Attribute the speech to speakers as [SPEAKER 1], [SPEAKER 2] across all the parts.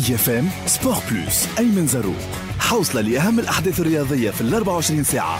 [SPEAKER 1] EFM سبور بلوس. أيمن زروق حوصلة لأهم الأحداث الرياضية في 24 ساعة.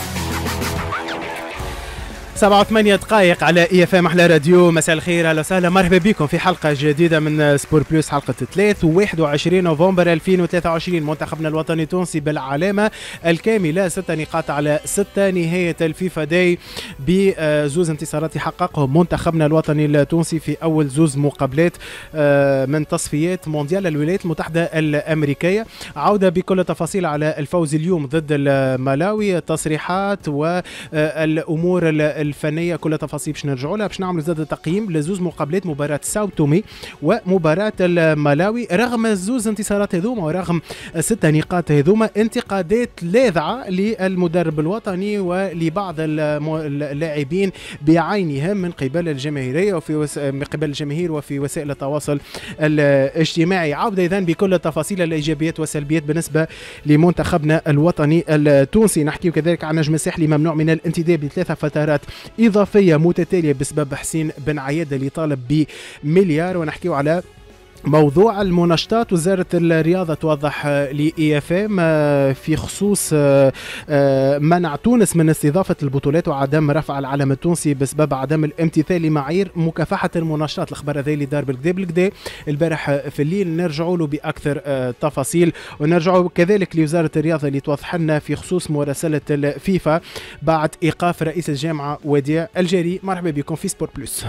[SPEAKER 2] 7 دقائق على EFM أحلى راديو. مساء الخير، أهلا وسهلا، مرحبا بكم في حلقة جديدة من سبور بلوس، حلقة 3 و21 نوفمبر 2023. منتخبنا الوطني التونسي بالعلامة الكاملة، 6 نقاط على 6 نهاية الفيفا داي بزوز انتصارات حققهم منتخبنا الوطني التونسي في أول زوز مقابلات من تصفيات مونديال الولايات المتحدة الأمريكية. عودة بكل تفاصيل على الفوز اليوم ضد الملاوي، التصريحات والأمور الفنيه، كل تفاصيل باش نرجعوا لها، باش نعملوا زاد تقييم لزوز مقابلات مباراه ساو تومي ومباراه الملاوي. رغم الزوز انتصارات هذوما ورغم 6 نقاط هذوما، انتقادات لاذعه للمدرب الوطني ولبعض اللاعبين بعينهم من قبل الجماهيريه من قبل الجماهير وفي وسائل التواصل الاجتماعي. عوده اذا بكل التفاصيل الايجابيات والسلبيات بالنسبه لمنتخبنا الوطني التونسي. نحكي كذلك عن نجم الساحلي ممنوع من الانتداب ل3 فترات إضافية متتالية بسبب حسين بن عياد اللي طالب بمليار. ونحكيو على موضوع المناشطات. وزارة الرياضة توضح لإيفام في خصوص منع تونس من استضافة البطولات وعدم رفع العلم التونسي بسبب عدم الامتثال لمعايير مكافحة المناشطات. الأخبار هذه اللي دار بالكدا البارح في الليل، نرجعوا له بأكثر تفاصيل. ونرجعوا كذلك لوزارة الرياضة اللي توضح لنا في خصوص مراسلة الفيفا بعد إيقاف رئيس الجامعة وديع الجاري. مرحبا بكم في سبور بلوس.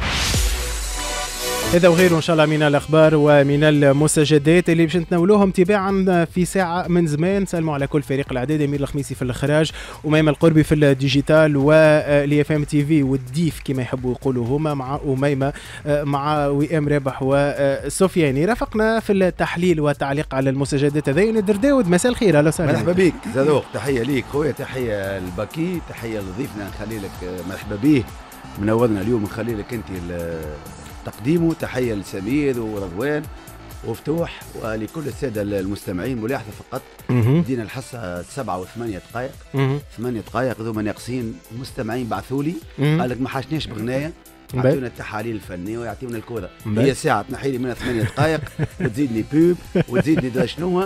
[SPEAKER 2] هذا وغيره ان شاء الله من الاخبار ومن المستجدات اللي باش نتناولوهم تباعا في ساعه من زمان. سلموا على كل فريق الاعداد، امير الخميسي في الاخراج، وميمه القربي في الديجيتال، ولي اف ام تي في والديف كما يحبوا يقولوا هما، مع اميمه مع وئام رابح وسفياني. رافقنا في التحليل والتعليق على المستجدات هذه ندر داود. مساء الخير، اهلا وسهلا.
[SPEAKER 3] مرحبا بك زادوق، تحيه ليك خويا، تحيه لباكي، تحيه لضيفنا نخلي لك مرحبا به منورنا اليوم، نخلي لك انت تقديمه. تحية لسمير ورضوان وفتوح ولكل السادة المستمعين. ملاحظة فقط، بدينا الحصة 7 و8 دقائق، 8 دقائق ذو ناقصين. المستمعين بعثوا لي قال لك ما حاشناش بغناية، يعطيونا التحاليل الفنية ويعطيونا الكورة. هي ساعة تنحي لي منها 8 دقائق وتزيدني بوب وتزيدني دا شنو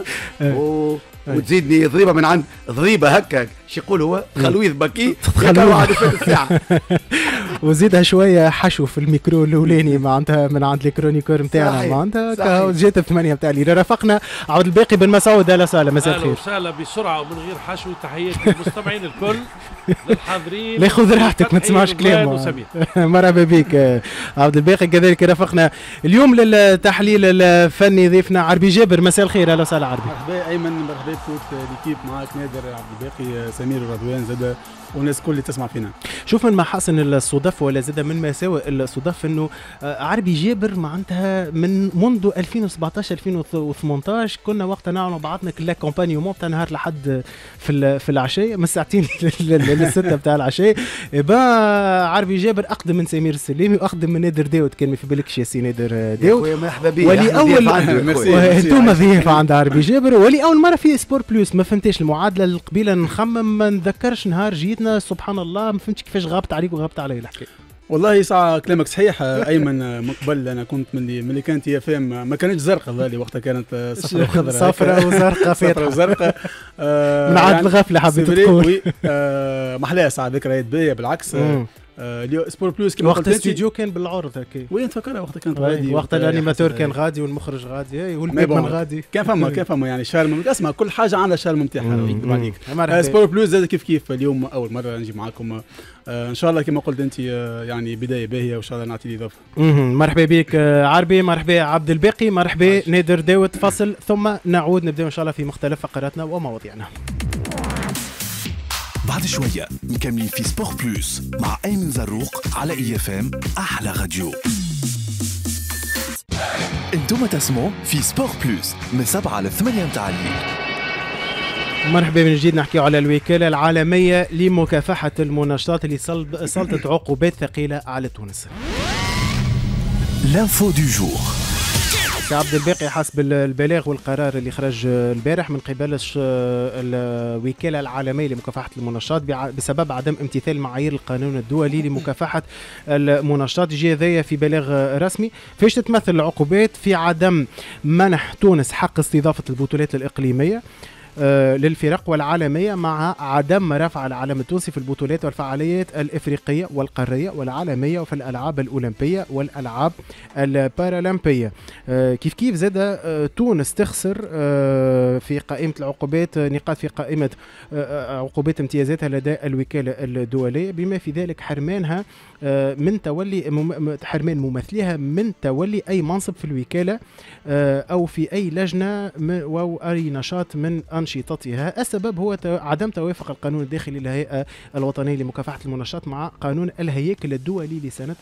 [SPEAKER 3] وتزيدني ضريبة من عند ضريبة هكا شو يقول هو خلويذ باكي الساعة
[SPEAKER 2] وزيدها شويه حشو في الميكرو الاولاني معناتها من عند الكرونيكور نتاعنا، معناتها جات الثمانيه نتاع اللي رافقنا عبد الباقي بن مسعود. اهلا وسهلا، مساء الخير.
[SPEAKER 4] اهلا وسهلا بسرعه ومن غير حشو. تحياتي للمستمعين الكل للحاضرين.
[SPEAKER 2] لا خذ راحتك ما تسمعش كلام. مرحبا بك عبد الباقي. كذلك رافقنا اليوم للتحليل الفني ضيفنا عربي جابر. مساء الخير، اهلا وسهلا عربي.
[SPEAKER 5] مرحبا ايمن، مرحبا بكل ليكيب معاك نادر عبد الباقي سمير ورضوان زاد والناس كل اللي تسمع فينا.
[SPEAKER 2] شوف من محاسن الصدف ولا زاد من مساوئ الصدف انه عربي جابر معناتها منذ 2017 2018 كنا وقتها نعملوا بعضنا كل كومبانيومون بتاع نهار لحد في العشاء من الساعتين للستة بتاع العشاء. عربي جابر اقدم من سمير السليمي واقدم من نادر داود. كان ما في بالكش يا سي نادر داود.
[SPEAKER 3] مرحبا بك.
[SPEAKER 2] ولي اول انتم ضيف عند عربي جابر، ولي اول مره في سبور بلوس. ما فهمتش المعادله القبيله، نخمم ما نذكرش نهار جيتنا سبحان الله ما فهمتش كيفاش غابت عليك وغابت علي الحكايه.
[SPEAKER 5] والله ساعة كلامك صحيح ايمن. من قبل انا كنت ملي كانت يا فام ما كانتش زرقاء، ظالي وقتها كانت صفراء وخضراء،
[SPEAKER 2] صفراء وزرقاء،
[SPEAKER 5] صفراء وزرقاء.
[SPEAKER 2] من عاد الغفله حبيت تقول.
[SPEAKER 5] محلاها ساعة ذكريات باهية بالعكس. اليوم سبور بلوس كما
[SPEAKER 2] وقت الاستوديو كان بالعرض هكا،
[SPEAKER 5] وين تفكرها وقتها كانت غادي،
[SPEAKER 2] وقت الانيماتور كان غادي والمخرج غادي والبيبان غادي،
[SPEAKER 5] كان فما يعني شارم. اسمع كل حاجه عندها شارم نتاعها عليك. سبور بلوس زاد كيف اليوم اول مره نجي معاكم ان شاء الله كما قلت انت يعني بدايه باهيه وان شاء الله نعطي اضافه.
[SPEAKER 2] مرحبا بك عربي، مرحبا عبد الباقي، مرحبا نادر داود. فصل ثم نعود نبدا ان شاء الله في مختلف فقراتنا ومواضيعنا.
[SPEAKER 1] بعد شوية مكملين في سبور بلوس مع أيمن زروق على EFM أحلى راديو. انتم تسمعوا في سبور بلوس من 7 ل 8 متاع الليل.
[SPEAKER 2] مرحبا من جديد. نحكي على الوكالة العالمية لمكافحة المناشطات اللي سلطت عقوبات ثقيلة على تونس.
[SPEAKER 1] لانفو دو جور.
[SPEAKER 2] سي عبد الباقي، حسب البلاغ والقرار اللي خرج البارح من قبل الوكالة العالمية لمكافحة المنشطات بسبب عدم امتثال معايير القانون الدولي لمكافحة المنشطات، يجي هذايا في بلاغ رسمي. فاش تتمثل العقوبات؟ في عدم منح تونس حق استضافة البطولات الإقليمية للفرق والعالمية، مع عدم رفع العلم التونسي في البطولات والفعاليات الإفريقية والقارية والعالمية وفي الألعاب الأولمبية والألعاب البارالمبية. كيف زاد تونس تخسر في قائمة العقوبات نقاط في قائمة عقوبات امتيازاتها لدى الوكالة الدولية، بما في ذلك حرمانها من تولي حرمان ممثلها من تولي أي منصب في الوكالة أو في أي لجنة أو أي نشاط من أنشطتها. السبب هو عدم توافق القانون الداخلي للهيئة الوطنية لمكافحة المنشطات مع قانون الهياكل الدولي لسنة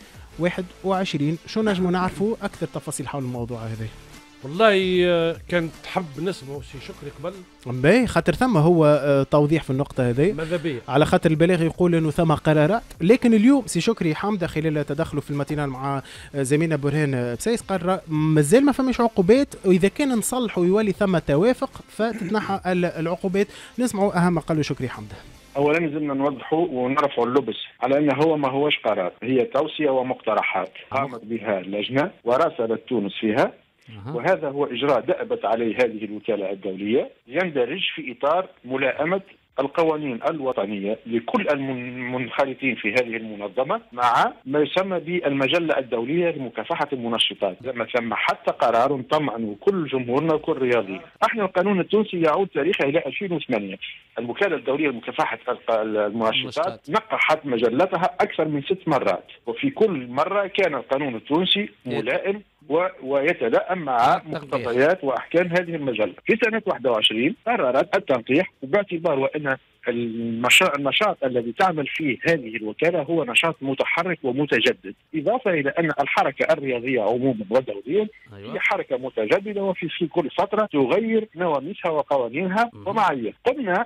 [SPEAKER 2] 2021. شو نجموا نعرفوا أكثر تفاصيل حول الموضوع هذا؟
[SPEAKER 4] والله كانت تحب نسمع سي شكري قبل
[SPEAKER 2] باهي، خاطر ثم هو توضيح في النقطة هذه،
[SPEAKER 4] ماذا بيا
[SPEAKER 2] على خاطر البلاغ يقول انه ثم قرارات، لكن اليوم سي شكري حمدة خلال تدخله في الماتينال مع زميلنا برهان بسيس قرر مازال ما فماش عقوبات، واذا كان نصلح ويولي ثم توافق فتتنحى العقوبات. نسمعوا اهم ما قاله شكري حمدة.
[SPEAKER 6] اولا لازمنا نوضحوا ونرفعوا اللبس على انه هو ما هوش قرار، هي توصيه ومقترحات قامت بها اللجنه وراسلت تونس فيها، وهذا هو إجراء دأبت عليه هذه الوكالة الدولية، يندرج في إطار ملائمة القوانين الوطنية لكل المنخرطين في هذه المنظمة مع ما يسمى بالمجلة الدولية لمكافحة المنشطات. لما ثم حتى قرار طمأنه كل جمهورنا وكل رياضي. احنا القانون التونسي يعود تاريخه إلى 2008. الوكالة الدولية لمكافحة المنشطات نقحت مجلتها أكثر من 6 مرات، وفي كل مرة كان القانون التونسي ملائم ويتلائم مع مقتضيات وأحكام هذه المجلة. في سنة 21 قررت التنقيح، وباعتبار وأن النشاط الذي تعمل فيه هذه الوكالة هو نشاط متحرك ومتجدد، إضافة إلى أن الحركة الرياضية عموما ودوليا هي حركة متجددة وفي كل فترة تغير نواميسها وقوانينها ومعايير. قمنا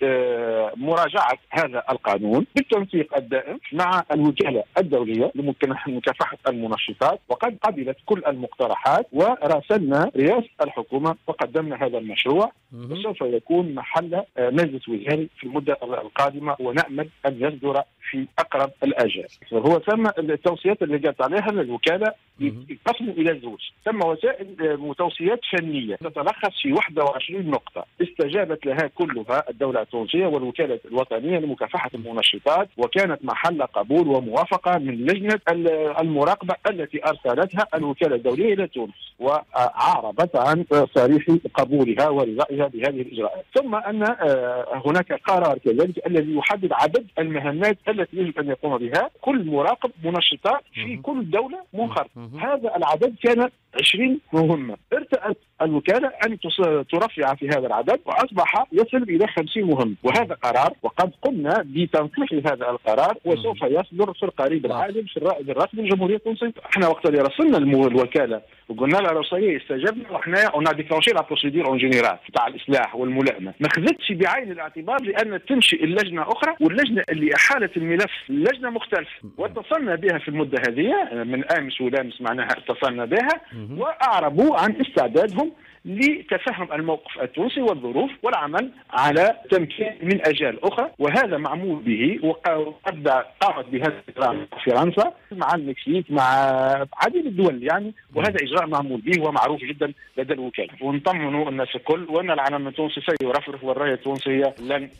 [SPEAKER 6] بمراجعة هذا القانون بالتنسيق الدائم مع الوكالة الدولية لمكافحة المنشطات، وقد قبلت كل المقترحات وراسلنا رئاسة الحكومة وقدمنا هذا المشروع، وسوف يكون محل مجلس وزاري في المدة القادمة، ونأمل أن يصدر في أقرب الآجال. وهو ثم التوصيات اللي جاءت عليها الوكالة ينقسم إلى زوج. ثم وسائل توصيات فنية تتلخص في 21 نقطة استجابت لها كلها الدولة التونسية والوكالة الوطنية لمكافحة المنشطات، وكانت محل قبول وموافقة من لجنة المراقبة التي أرسلتها الوكالة الدولية إلى تونس، وعارضت عن صريح قبولها ورضائها بهذه الإجراءات. ثم أن هناك قرار كذلك الذي يحدد عدد المهمات التي يجب أن يقوم بها كل مراقب منشطات في كل دولة منخرطة. هذا العدد كان 20 مهمة. ارتأت الوكالة أن ترفع في هذا العدد وأصبح يصل إلى 50 مهمة، وهذا قرار وقد قمنا بتنقيح هذا القرار وسوف يصدر في القريب العاجل في الرائد الرسمي للجمهورية التونسية. احنا وقت اللي رسلنا الوكالة وقلنا لها روسية استجبنا، وحنا اون ديكلونشي لا بروسيدور اون جينيرال تاع الإصلاح والملائمة، ما خذتش بعين الاعتبار لأن تنشئ اللجنة أخرى، واللجنة اللي أحالت الملف لجنة مختلفة، واتصلنا بها في المدة هذه من أمس ولامس معناها اتصلنا بها وأعربوا عن استعدادهم لتفهم الموقف التونسي والظروف والعمل على تمكين من أجال أخرى، وهذا معمول به. وقد قامت بهذا الإجراء فرنسا مع المكسيك مع عديد الدول يعني، وهذا إجراء معمول به ومعروف جدا لدى الوكالة. ونطمنوا الناس الكل وأن العلم التونسي سيرفرف والراية التونسية لن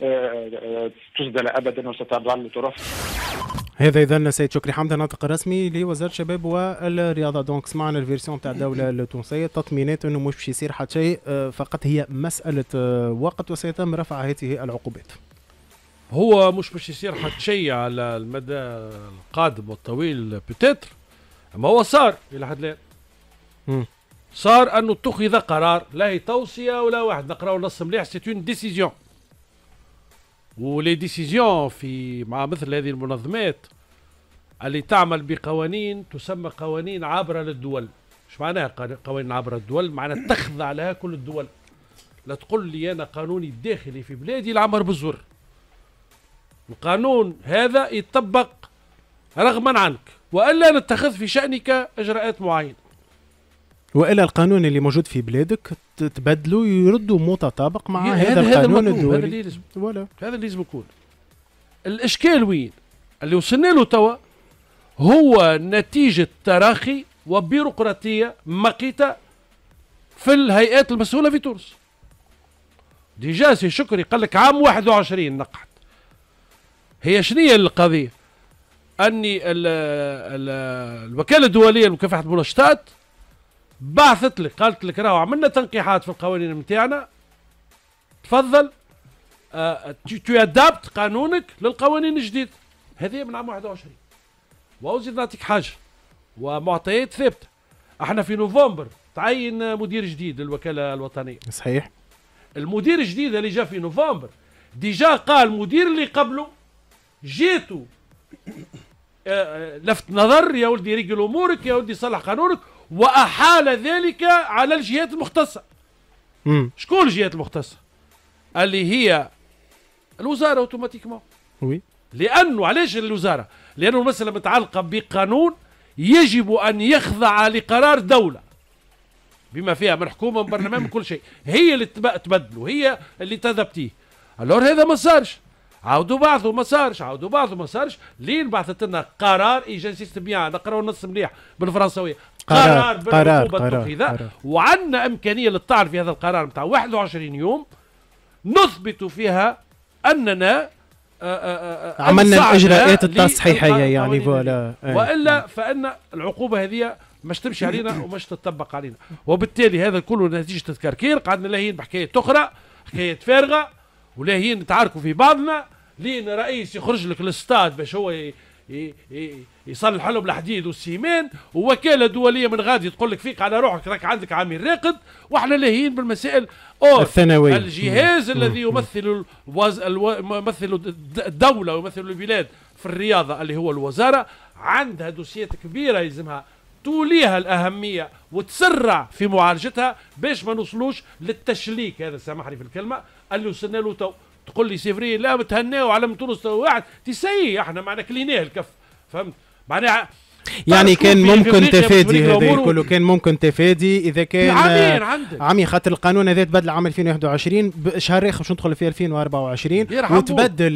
[SPEAKER 6] تسدل أبدا وستظل ترفرف.
[SPEAKER 2] هذا إذن سيد شكري حمدة ناطق رسمي لوزارة الشباب والرياضة. دونك سمعنا الفيرسيون تاع الدولة التونسية، تطمينات انه مش باش يصير حتى شيء، فقط هي مسألة وقت وسيتم رفع هذه العقوبات.
[SPEAKER 4] هو مش باش يصير حتى شيء على المدى القادم والطويل بتتر، اما هو صار الى حد الان. صار انه اتخذ قرار، لا هي توصية ولا واحد نقراو نص مليح، سي اون ديسيزيون. ولي ديسيزيون في مع مثل هذه المنظمات اللي تعمل بقوانين تسمى قوانين عابرة للدول. مش معناها قوانين عابرة للدول؟ معناها تخضع لها كل الدول. لا تقول لي أنا قانوني الداخلي في بلادي العمر بالزر. القانون هذا يطبق رغما عنك، وإلا نتخذ في شأنك إجراءات معينة.
[SPEAKER 2] والا القانون اللي موجود في بلادك تبدلوا يردوا متطابق مع هذا القانون الدولي.
[SPEAKER 4] هذا اللي لازم يكون. الاشكال وين اللي وصلنا له توا هو نتيجه تراخي وبيروقراطيه مقيته في الهيئات المسؤوله في تونس. ديجا سي شكري قال لك عام 21 نقحت. هي شنية القضيه؟ اني الوكاله الدوليه لمكافحه المنشطات بعثت لك قالت لك راهو عملنا تنقيحات في القوانين نتاعنا، تفضل تو ادابت قانونك للقوانين الجديده. هذه من عام 21. وأزيد نعطيك حاجه ومعطيات ثابته. احنا في نوفمبر تعين مدير جديد للوكاله الوطنيه.
[SPEAKER 2] صحيح.
[SPEAKER 4] المدير الجديد اللي جاء في نوفمبر ديجا قال المدير اللي قبله جيتوا لفت نظر يا ولدي رجل امورك يا ولدي صلح قانونك، واحال ذلك على الجهات المختصه. شكون الجهات المختصه؟ اللي هي الوزاره اوتوماتيكمون.
[SPEAKER 2] وي.
[SPEAKER 4] لانه علاش الوزاره؟ لانه المساله متعلقه بقانون يجب ان يخضع لقرار دوله بما فيها من حكومه من برلمان من كل شيء، هي اللي تبدلوا، هي اللي تذبتيه. الور هذا ما صارش، عاودوا بعضوا ما صارش، عاودوا بعضوا ما صارش، لين بعثت لنا قرار ايجنسي استبيان نقراو النص مليح بالفرنسويه، قرار بالعقوبه التنفيذيه، وعندنا امكانيه للطعن في هذا القرار نتاع 21 يوم نثبت فيها اننا
[SPEAKER 2] عملنا الاجراءات التصحيحيه يعني فوالا.
[SPEAKER 4] والا فان العقوبه هذه مش تمشي علينا ومش تطبق علينا، وبالتالي هذا كله نتيجه الكركير. قعدنا لاهين بحكايه اخرى، حكايه فارغه، ولاهين نتعاركوا في بعضنا، لين رئيس يخرج لك الاستاد باش هو يصلح لهم الحديد والسيمان، ووكاله دوليه من غادي تقول لك فيك على روحك راك عندك عميل راقد، واحنا لاهين بالمسائل
[SPEAKER 2] الثانويه.
[SPEAKER 4] الجهاز الذي يمثل الدوله ويمثل البلاد في الرياضه اللي هو الوزاره عندها دوسيات كبيره يلزمها توليها الأهمية وتسرع في معالجتها باش ما نوصلوش للتشليك. هذا سامحني في الكلمة اللي وصلنا له تو. تقول لي سيفري لا متهناو على تونس واحد تسيي، احنا معنا كليناه الكف، فهمت معناها؟
[SPEAKER 2] يعني كان ممكن تفادي هذا كله، كان ممكن تفادي اذا كان عامين خاطر القانون هذا تبدل عام 2021 شهر اخر باش ندخل في 2024 وتبدل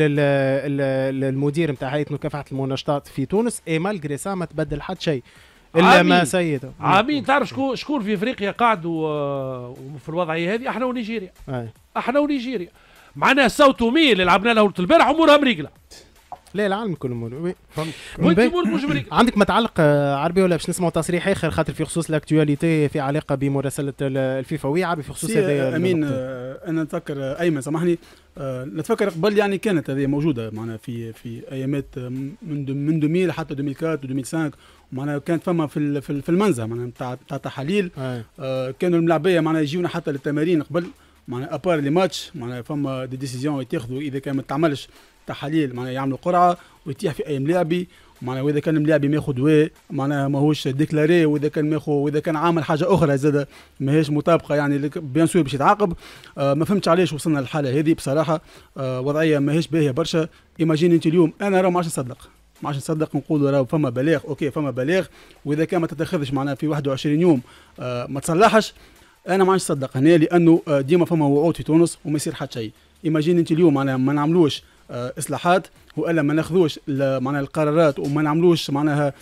[SPEAKER 2] المدير نتاع هيئة مكافحة المنشطات في تونس، اي مالغري سا ما تبدل حتى شيء الا ما سيده.
[SPEAKER 4] عامين تعرف شكون في افريقيا قاعد وفي الوضعيه هذه؟ احنا ونيجيريا. احنا ونيجيريا معناها ساوتو مي اللي لعبنا له البارح امورها مريقله.
[SPEAKER 2] لا العالم كله امور.
[SPEAKER 4] وانت امورك مش مريقله.
[SPEAKER 2] عندك متعلق عربي ولا باش نسمعوا تصريح اخر خاطر في خصوص الاكتواليتي في علاقه بمراسله الفيفاويه عربي في خصوص هذا؟
[SPEAKER 5] امين انا نتفكر ايمن سامحني نتفكر قبل يعني كانت هذه موجوده معنا في ايامات من 2000 حتى 2004 و2005 معناها كانت فما في المنزه معناها نتاع تحاليل. كانوا الملاعبيه معناها يجيونا حتى للتمارين قبل معناها ابار لي ماتش معناها فما دي ديسيزيون يتاخذوا اذا كان ما تعملش تحاليل معناها يعملوا قرعه ويتيح في اي ملاعبي معناها، واذا كان الملاعبي ماخذ دواء معناها ماهوش ديكلاري، واذا كان ماخذ واذا كان عامل حاجه اخرى زاد ماهيش مطابقه يعني بيان سور باش يتعاقب. ما فهمتش علاش وصلنا للحاله هذه بصراحه. وضعيه ماهيش باهيه برشا. ايماجين انت اليوم انا راه ما عادش نصدق نقولوا راه فما بلاغ، اوكي فما بلاغ، واذا كان ما تتخذش معناها في 21 يوم ما تصلحش، انا ما عادش نصدق هنا، لانه ديما فما وعود في تونس وما يصير حتى شيء. ايماجين انت اليوم معناها ما نعملوش اصلاحات والا ما ناخذوش معناها القرارات وما نعملوش معناها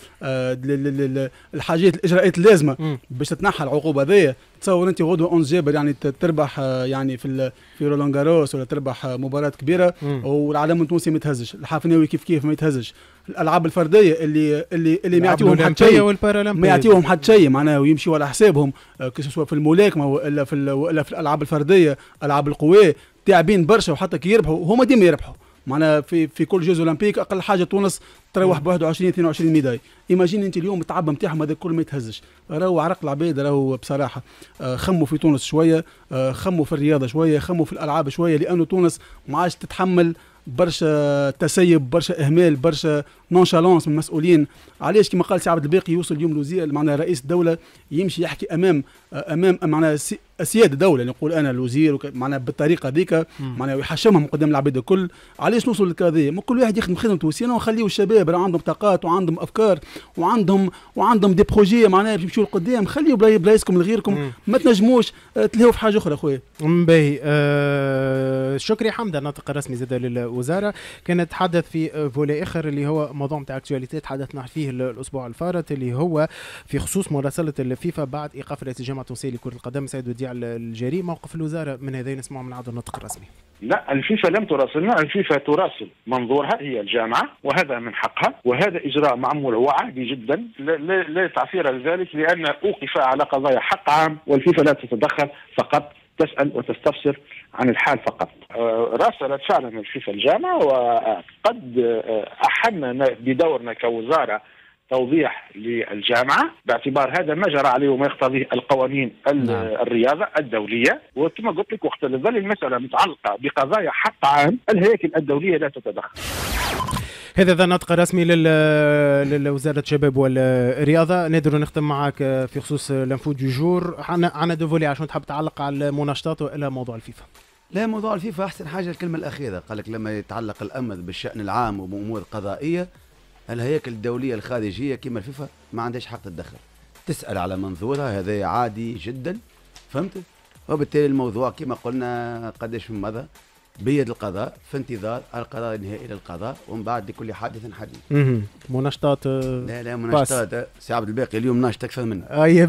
[SPEAKER 5] الحاجات الاجراءات اللازمه باش تتنحى العقوبه هذيا. تصور انت غدوه اونز جابر يعني تربح يعني في رولان جاروس ولا تربح مباراه كبيره والعالم التونسي ما يتهزش، الحافناوي كيف ما يتهزش، الالعاب الفرديه اللي ما يعطيوهم حتى شيء ما يعطيوهم حتى شيء معناها ويمشيوا على حسابهم سواء في الملاكمه ولا في الالعاب الفرديه العاب القوى تعبين برشا، وحتى كي يربحوا هما ديما يربحوا معناها في كل جوز اولمبيك اقل حاجه تونس تروح ب 21 22 ميداي. ايماجين انت اليوم التعب نتاعهم هذا الكل ما يتهزش. راهو عرق العباد راهو بصراحه خموا في تونس شويه، خموا في الرياضه شويه، خموا في الالعاب شويه، لانه تونس ما عادش تتحمل برشا تسيب، برشا اهمال، برشا نونشالونس من المسؤولين. علاش كما قال سي عبد الباقي يوصل اليوم الوزير معناها رئيس الدوله يمشي يحكي امام معناها سياده الدوله، نقول انا الوزير معناها بالطريقه هذيك معناها ويحشمهم قدام العباد الكل. علاش نوصل لكذا؟ كل واحد يخدم خدمته وسينا ونخليو الشباب راه عندهم طاقات وعندهم افكار وعندهم دي بروجي معناها باش يمشيو لقدام. خليو بلايصكم لغيركم، ما تنجموش تلهوا في حاجه اخرى خويا.
[SPEAKER 2] باهي شكري حمدة الناطق الرسمي زاد للوزاره كان تحدث في فولي اخر اللي هو موضوع نتاع اكتواليتي تحدثنا فيه الاسبوع الفارط اللي هو في خصوص مراسله الفيفا بعد ايقاف رئيس الجامعه التونسيه لكره القدم سيد وديع الجري. موقف الوزاره من هذا نسمعه من عبد الناطق الرسمي.
[SPEAKER 6] لا، الفيفا لم تراسلنا، الفيفا تراسل منظورها هي الجامعه وهذا من حقها، وهذا اجراء معمول وعادي جدا لا تعثير لذلك، لان اوقف على قضايا حق عام والفيفا لا تتدخل، فقط تسأل وتستفسر عن الحال فقط. راسلت فعلا الفيفا الجامعة، وقد أحنا بدورنا كوزارة توضيح للجامعة باعتبار هذا ما جرى عليه وما يقتضيه القوانين الرياضة الدولية. وكما قلت لك وقت تظل المسألة متعلقة بقضايا حق عام الهياكل الدولية لا تتدخل.
[SPEAKER 2] هذا النطق الرسمي لوزارة الشباب والرياضة. نقدر نختم معك في خصوص لانفو دو جور. عنا دو فولي عشان تحب تعلق على المناشطات وإلى موضوع الفيفا.
[SPEAKER 3] لا، موضوع الفيفا أحسن حاجة الكلمة الأخيرة، قال لك لما يتعلق الأمر بالشأن العام وبأمور قضائية الهياكل الدولية الخارجية كما الفيفا ما عندهاش حق تتدخل، تسأل على منظورها، هذا عادي جدا، فهمت؟ وبالتالي الموضوع كما قلنا قداش من مرة بيد القضاء، في انتظار القرار النهائي للقضاء، ومن بعد لكل حادث حديث.
[SPEAKER 2] مناشطات
[SPEAKER 3] لا مناشطات سي عبد الباقي اليوم ناشط اكثر منه.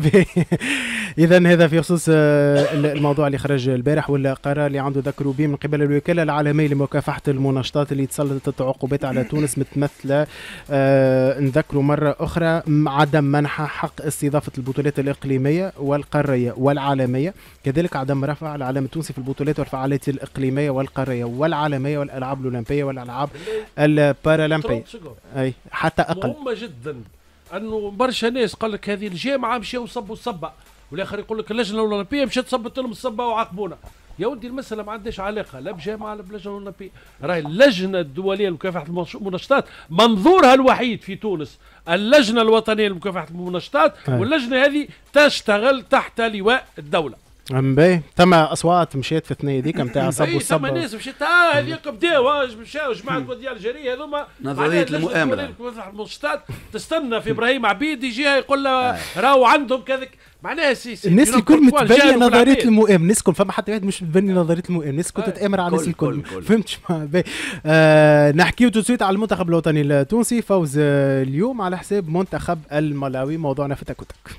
[SPEAKER 2] اذا هذا في خصوص الموضوع اللي خرج البارح والقرار اللي عنده ذكروا به من قبل الوكاله العالميه لمكافحه المناشطات اللي تسلطت العقوبات على تونس متمثله نذكروا مره اخرى عدم منح حق استضافه البطولات الاقليميه والقاريه والعالميه، كذلك عدم رفع العلم التونسي في البطولات والفعاليات الاقليميه والقاريه والعالميه والالعاب الاولمبيه والالعاب البارالمبيه اي حتى اقل.
[SPEAKER 4] مهمه جدا انه برشا ناس قال لك هذه الجامعه مشاو صبوا الصبه، والاخر يقول لك اللجنه الاولمبيه مشات صبت لهم الصبه وعاقبونا. يا ودي المساله ما عندهاش علاقه لا بجامعه لا بلجنه اولمبيه، راهي اللجنه الدوليه لمكافحه المناشطات منظورها الوحيد في تونس اللجنه الوطنيه لمكافحه المناشطات، واللجنه هذه تشتغل تحت لواء الدوله.
[SPEAKER 2] باهي ثم اصوات مشات في الثنيه ذيك نتاع صب والصب.
[SPEAKER 4] ثم ناس مشات هذيك بداوا مشاو جماعه وديع الجري هذوما
[SPEAKER 3] نظريه المؤامره
[SPEAKER 4] المناشطات تستنى في ابراهيم عبيد يجيها يقول له راهو عندهم كذا معناها
[SPEAKER 2] الناس الكل متبنيه نظريه المؤامره، الناس الكل فما حتى واحد مش متبني نظريه المؤامره، الناس الكل تتامر على الناس الكل. فهمتش نحكيو تسويت على المنتخب الوطني التونسي، فوز اليوم على حساب منتخب الملاوي. موضوعنا في تاكو تاك.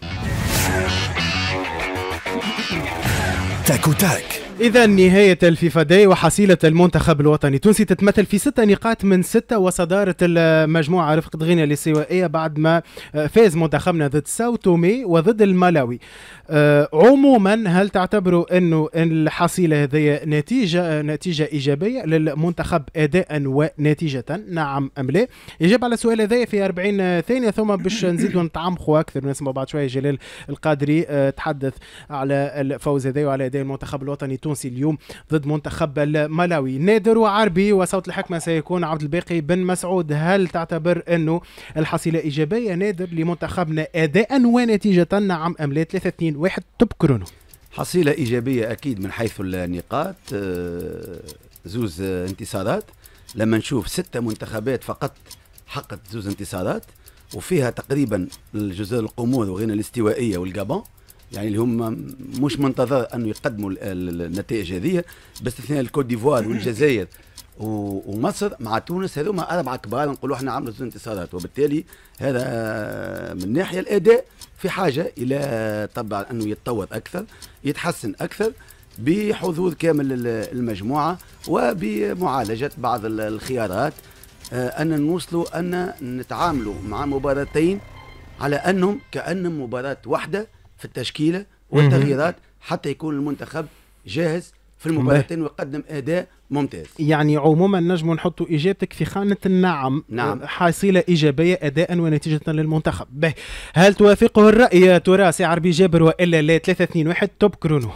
[SPEAKER 1] تاكو تاك.
[SPEAKER 2] إذا نهاية الفيفا داي وحصيلة المنتخب الوطني التونسي تتمثل في 6 نقاط من 6 وصدارة المجموعة رفقة غينيا الاستوائية بعد ما فاز منتخبنا ضد ساو تومي وضد الملاوي. عموما هل تعتبروا أنه الحصيلة هذه نتيجة إيجابية للمنتخب أداء ونتيجة؟ نعم أم لا؟ يجب على السؤال هذا في 40 ثانية ثم باش نزيدوا نتعمقوا أكثر. نسمع بعد شوية جلال القادري تحدث على الفوز هذا وعلى أداء المنتخب الوطني التونسي اليوم ضد منتخب الملاوي. نادر وعربي وصوت الحكمة سيكون عبد الباقي بن مسعود. هل تعتبر أنه الحصيلة إيجابية نادر لمنتخبنا أداء ونتيجة؟ نعم أم لا؟ 3-2-1 تبكرونه.
[SPEAKER 3] حصيلة إيجابية أكيد من حيث النقاط، زوز انتصارات. لما نشوف 6 منتخبات فقط حققت زوز انتصارات وفيها تقريبا الجزر القمور وغينيا الاستوائية والجابون، يعني اللي هم مش منتظر أنه يقدموا النتائج هذه باستثناء الكوت ديفوار والجزائر ومصر مع تونس. هذوما 4 كبار نقولوا احنا عملوا انتصارات، وبالتالي هذا من ناحية الأداء في حاجة إلى طبعا أنه يتطور أكثر يتحسن أكثر بحضور كامل المجموعة وبمعالجة بعض الخيارات، أن نوصلوا أن نتعاملوا مع مباراتين على أنهم كأنهم مباراة واحدة في التشكيلة والتغييرات حتى يكون المنتخب جاهز في المباراتين ويقدم أداء ممتاز.
[SPEAKER 2] يعني عموما نجم نحطوا إجابتك في خانة النعم. حصيلة إيجابية أداء ونتيجة للمنتخب. به هل توافقه الرأي ترى سي عربي جابر وإلا لا؟ 3-2-1 تبكرونه.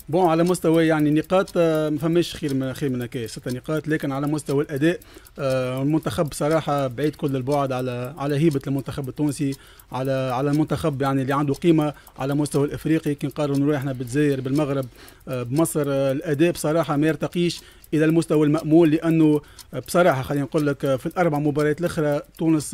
[SPEAKER 5] بون على مستوى يعني نقاط ما فماش خير من هكا 6 نقاط، لكن على مستوى الاداء المنتخب بصراحه بعيد كل البعد على هيبه المنتخب التونسي، على المنتخب يعني اللي عنده قيمه على مستوى الافريقي. كي نقارنوا احنا بالجزائر بالمغرب بمصر، الاداء بصراحه ما يرتقيش الى المستوى المأمول، لانه بصراحه خلينا نقول لك في الاربع مباريات الاخرى تونس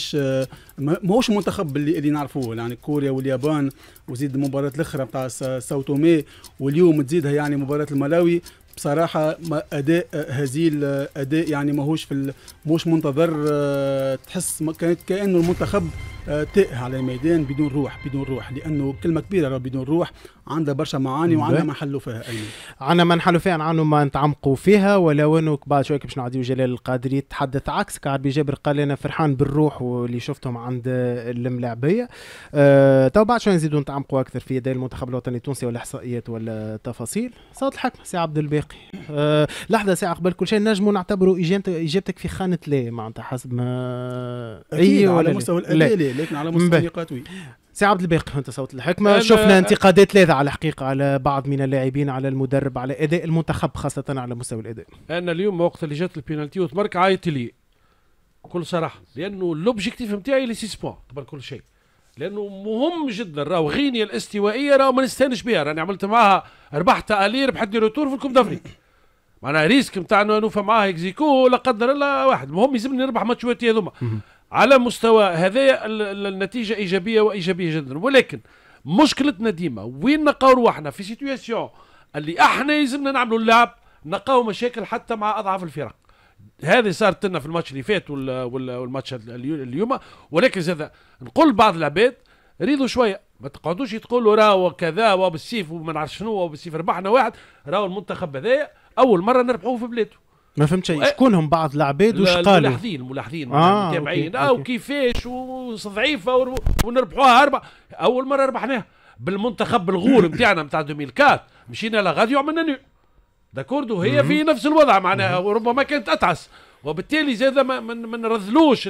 [SPEAKER 5] ماهوش المنتخب اللي نعرفوه، يعني كوريا واليابان وزيد المباريات الاخرى نتاع ساو تومي، واليوم تزيدها يعني مباراه الملاوي. بصراحه اداء هزيل، اداء يعني ماهوش منتظر، تحس كانه المنتخب تائه على الميدان بدون روح، لانه كلمه كبيره بدون روح عندها برشا معاني وعندها ما نحلوا فيها.
[SPEAKER 2] عندنا ما نحلوا فيها، عندنا ما نتعمقوا فيها، ولو انه بعد شويه باش نعديو جلال القادري يتحدث عكس كعب جابر، قال انا فرحان بالروح واللي شفتهم عند الملاعبيه. تو بعد شويه نزيدوا نتعمقوا اكثر في اداء المنتخب الوطني التونسي والاحصائيات ولا التفاصيل. صوت الحكم سي عبد الباقي. لحظه ساعه قبل كل شيء نجموا نعتبروا اجابتك في خانه لا معناتها حسب ما
[SPEAKER 5] اكيد على مستوى الاداء لكن على مستوى النقاط
[SPEAKER 2] سي عبد الباقي انت صوت الحكمه. شفنا انتقادات ثلاثه على حقيقه على بعض من اللاعبين، على المدرب، على اداء المنتخب خاصه على مستوى الاداء.
[SPEAKER 4] انا اليوم وقت اللي جات البينالتي وتمرك عيطت لي بكل صراحه، لانه لوبجيكتيف نتاعي لي 6 بوان قبل كل شيء، لانه مهم جدا. راهو غينيا الاستوائيه راهو ما نستانش بها، راني عملت معاها ربحت الي ربحتني روتور في الكوب دافريك، معناها ريسك نتاع انه نوفى معاها اكزيكو لا قدر الله واحد. المهم يلزمني نربح ماتشواتي هذوما على مستوى هذايا النتيجه ايجابيه وايجابيه جدا. ولكن مشكلتنا ديما وين نلقاو رواحنا في سيتوياسيون اللي احنا يلزمنا نعملوا اللعب نلقاو مشاكل حتى مع اضعاف الفرق. هذه صارت لنا في الماتش اللي فات والماتش اليوم. ولكن زاد نقول بعض العباد ريدوا شويه، ما تقعدوش تقولوا راهو كذا وبالسيف وما نعرف شنو وبالسيف ربحنا واحد. راهو المنتخب هذايا اول مره نربحوه في بلاده.
[SPEAKER 2] ما فهمت شيء شكونهم بعض العباد وش قالوا؟
[SPEAKER 4] ملاحظين متابعين وكيفاش وضعيفه ونربحوها 4 اول مره ربحناها بالمنتخب الغول نتاعنا نتاع 2004 مشينا لغادي وعملنا نو داكوردو. هي في نفس الوضع معناها وربما كانت اتعس، وبالتالي زاد ما نرذلوش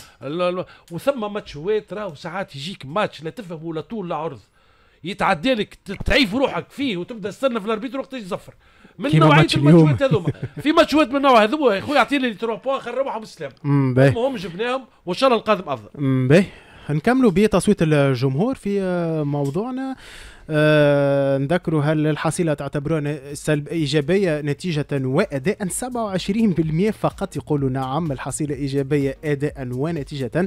[SPEAKER 4] وثم ماتشوات راهو ساعات يجيك ماتش لا تفهم ولا طول لا عرض يتعدى لك تعيف روحك فيه وتبدا تستنى في الاربيتر وقت يزفر من نوعيه الماتشوات هذوما. في ماتشوات من النوع هذوما يا خويا اعطيني لي 3 بوان خير نروحوا بالسلام. المهم جبناهم وان شاء الله القادم افضل.
[SPEAKER 2] باهي نكملوا بتصويت الجمهور في موضوعنا. نذكروا هل الحصيلة تعتبرون إيجابية نتيجة وأداء؟ 27% فقط يقولوا نعم الحصيلة إيجابية أداء ونتيجة.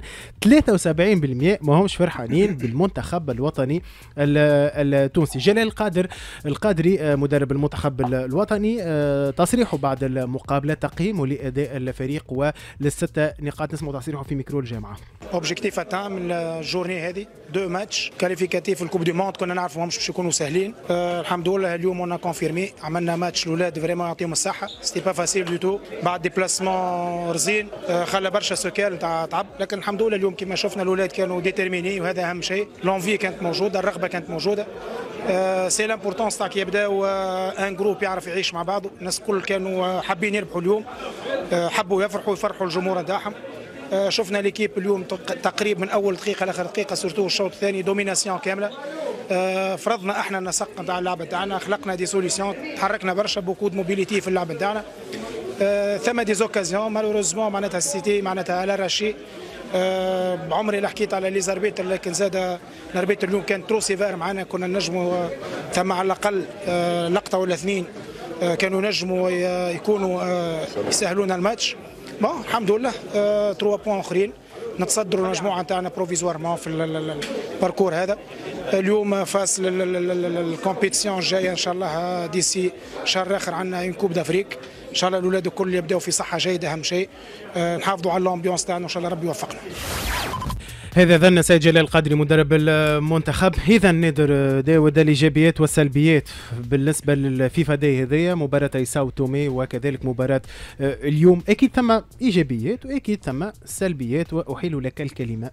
[SPEAKER 2] 73% ما همش فرحانين بالمنتخب الوطني التونسي. جلال القادري مدرب المنتخب الوطني تصريحه بعد المقابلة تقييمه لأداء الفريق وللستة نقاط. نسمع تصريحه في ميكرو الجامعة.
[SPEAKER 7] اوبجيكتيف اتان من الجورني هذه 2 ماتش كاليفيكاتيف الكوب دو موند كنا نعرفوا مش يكونوا سهلين. الحمد لله اليوم انا كونفيرمي عملنا ماتش الاولاد فريمون يعطيهم الصحه سيتي با فاسيل دو تو بعد ديبلاسمون رزين خلى برشا سكال نتاع تعب، لكن الحمد لله اليوم كما شفنا الاولاد كانوا ديتيرميني وهذا اهم شيء. لونفي كانت موجوده، الرغبه كانت موجوده. سي لامبورطونس تاع كي يبداو ان جروب يعرف يعيش مع بعضه. الناس الكل كانوا حابين يربحوا اليوم، حبوا يفرحوا الجمهور نتاعهم. شفنا ليكيب اليوم تقريبا من اول دقيقه لاخر دقيقه سورتو الشوط الثاني دوميناسيون كامله. فرضنا احنا النسق نتاع اللعبه تاعنا، خلقنا دي سوليسيون، تحركنا برشا بوكو دو موبيليتي في اللعبه تاعنا. ثم دي زوكازيون مالوروزمون معناتها السيتي معناتها على راشي. عمري لا حكيت على لي زاربيتر، لكن زاد الاربيتر اليوم كان ترو سيفير معنا. كنا نجموا ثم على الاقل لقطه ولا 2 كانوا نجموا يكونوا يسهلونا الماتش. الحمد لله 3 بوان اخرين نتصدروا المجموعه نتاعنا بروفيزوارمون في الباركور هذا. اليوم فاس الكومبيتيسيون الجايه ان شاء الله ديسي شهر اخر عندنا اون كوب دافريك ان شاء الله. الاولاد الكل يبداو في صحه جيده، اهم شيء نحافظوا على الامبيونس تاعنا وان شاء الله ربي يوفقنا.
[SPEAKER 2] هذا ظن سيد جلال القادري مدرب المنتخب. إذا نقدر داود الإيجابيات والسلبيات بالنسبة للفيفا داي هذيا مباراة ساو تومي وكذلك مباراة اليوم. أكيد ثم إيجابيات وأكيد ثم سلبيات، وأحيل لك الكلمة.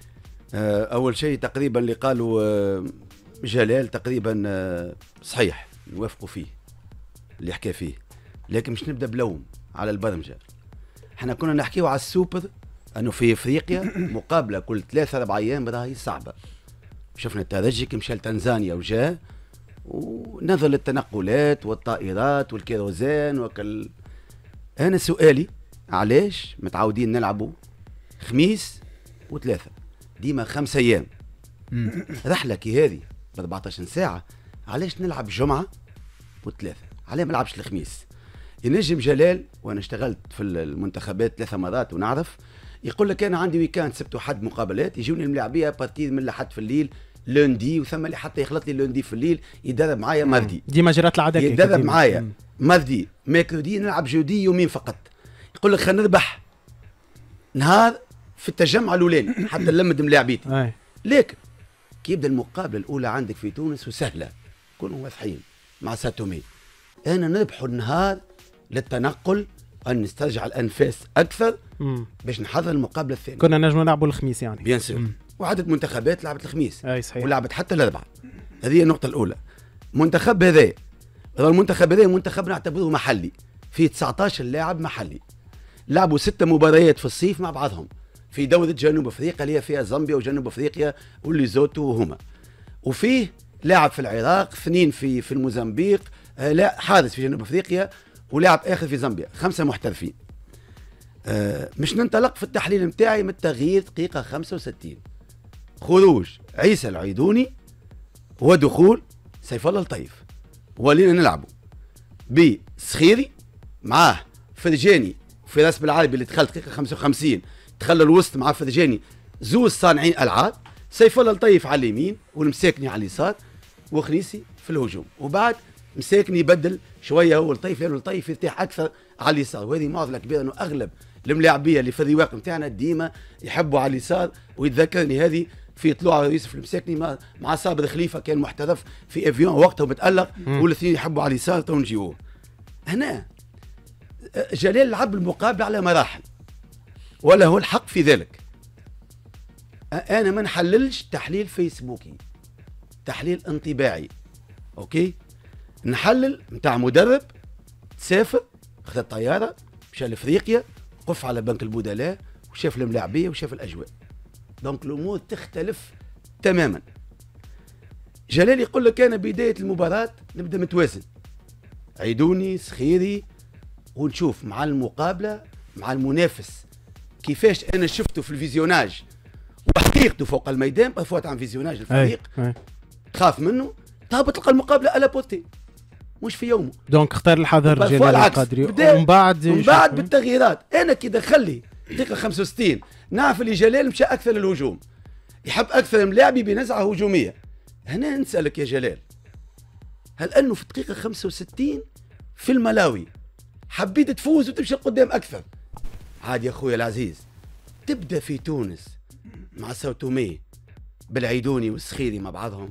[SPEAKER 3] أول شيء تقريبا اللي قالوا جلال تقريبا صحيح نوافقوا فيه اللي حكى فيه، لكن مش نبدأ بلوم على البرمجة. احنا كنا نحكيو على السوبر أنه في إفريقيا مقابلة كل 3-4 أيام راهي صعبة. شفنا الترجي كي مشى لتنزانيا وجاء نظر للتنقلات والطائرات والكيروزان أنا سؤالي علاش متعودين نلعبوا خميس وثلاثة ديما 5 أيام رحلة كي هذه ب 14 ساعة، علاش نلعب جمعة وثلاثة؟ علاش ما نلعبش الخميس؟ ينجم جلال، وانا اشتغلت في المنتخبات 3 مرات ونعرف، يقول لك انا عندي ويكاند سبت وحد مقابلات، يجوني الملاعبيه بارتي من لحد في الليل لوندي، وثم اللي حتى يخلط لي لوندي في الليل يدرب معايا ماردي،
[SPEAKER 2] ديما جرات العاده
[SPEAKER 3] يدرب معايا ماردي ميركودي، نلعب جودي يومين فقط. يقول لك خلينا نربح نهار في التجمع الاولاني حتى نلمد ملاعبيتي. لكن كي يبدا المقابله الاولى عندك في تونس وسهله، كونوا واضحين مع ساتومي، انا نربح النهار للتنقل ان نسترجع الانفاس اكثر باش نحضر المقابله الثانيه.
[SPEAKER 2] كنا نجموا نلعبوا الخميس يعني
[SPEAKER 3] بيان سور، وعدة منتخبات لعبت الخميس
[SPEAKER 2] اي صحيح،
[SPEAKER 3] ولعبت حتى الاربعاء. هذه النقطه الاولى. منتخب هذا المنتخب هذا منتخب نعتبره محلي، فيه 19 لاعب محلي، لعبوا 6 مباريات في الصيف مع بعضهم في دورة جنوب افريقيا اللي هي فيها زامبيا وجنوب افريقيا والليزوتو وهما، وفيه لاعب في العراق، 2 في الموزمبيق، لا حارس في جنوب افريقيا، ولاعب اخر في زامبيا، 5 محترفين. مش ننطلق في التحليل نتاعي من التغيير دقيقة 65 خروج عيسى العيدوني ودخول سيف الله الطيف، ولينا نلعبوا بسخيري معاه فرجاني فراس بالعربي اللي دخل دقيقة 55 دخل الوسط مع فرجاني، زوز صانعين العاب، سيف الله الطيف على اليمين والمساكني على اليسار وخنيسي في الهجوم، وبعد مساكني يبدل شويه هو الطيف لانه الطيف يرتاح اكثر على اليسار، وهذه معضله كبيره انه اغلب الملاعبيه اللي في الرواق نتاعنا ديما يحبوا على اليسار، ويتذكرني هذه في طلوع يوسف المساكني مع صابر خليفه كان محترف في افيون وقتها متالق، والاثنين يحبوا على اليسار تو نجيوه. هنا جلال لعب المقابله على مراحل ولا هو الحق في ذلك. انا ما نحللش تحليل فيسبوكي، تحليل انطباعي، اوكي؟ نحلل نتاع مدرب تسافر خذ الطياره مشى لافريقيا، وقف على بنك البدلاء وشاف الملاعبيه وشاف الاجواء، دونك الامور تختلف تماما. جلال يقول لك انا بدايه المباراه نبدا متوازن، عيدوني سخيري، ونشوف مع المقابله مع المنافس كيفاش انا شفته في الفيزيوناج وحقيقته فوق الميدان، بفوت عن فيزيوناج الفريق تخاف منه، تهبط تلقى المقابله الا بوتي مش في يومه.
[SPEAKER 2] دونك اختار الحذر جلال القادري، ومن بعد
[SPEAKER 3] بالتغييرات. انا كي دخل لي دقيقه 65 نعرف اللي جلال مشى اكثر للهجوم، يحب اكثر ملاعبي بنزعه هجوميه. هنا نسالك يا جلال، هل انه في الدقيقه 65 في الملاوي حبيت تفوز وتمشي قدام اكثر؟ عاد يا اخويا العزيز، تبدا في تونس مع ساوتومي بالعيدوني والسخيري مع بعضهم،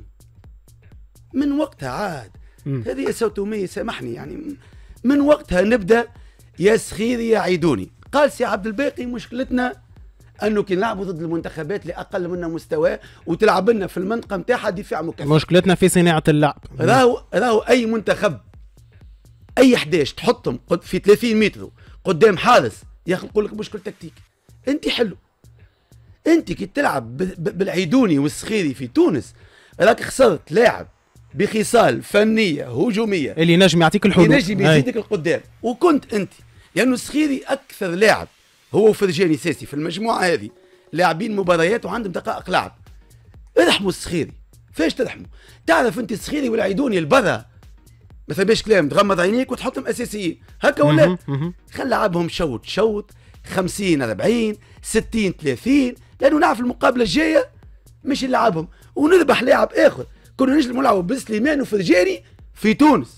[SPEAKER 3] من وقتها عاد هذه يا ساوتومي سامحني يعني، من وقتها نبدا يا سخيري يا عيدوني. قال سي عبد الباقي مشكلتنا انه كي نلعبوا ضد المنتخبات اللي اقل منا مستوى وتلعب لنا في المنطقه نتاعها دفاع مكثف،
[SPEAKER 2] مشكلتنا في صناعه اللعب.
[SPEAKER 3] راهو اي منتخب اي 11 تحطهم في 30 متر قدام حارس يخلقوا لك مشكل تكتيك. انت حلو، انت كي تلعب بالعيدوني والسخيري في تونس راك خسرت لاعب بخصال فنيه هجوميه اللي
[SPEAKER 2] نجم يعطيك الحلول،
[SPEAKER 3] ينجم يزيدك القدام، وكنت انت لانه السخيري اكثر لاعب هو وفرجاني ساسي في المجموعه هذه لاعبين مباريات وعندهم دقائق لعب. ارحموا السخيري، فاش ترحموا؟ تعرف انت السخيري والعيدوني البرا ما ثباش كلام، تغمض عينيك وتحطهم اساسيين هكا ولا خل لعبهم شوط 50 40 60 30، لانه نعرف المقابله الجايه مش نلعبهم ونذبح لاعب اخر. كنا نجم نلعبوا بسليمان وفرجاني في تونس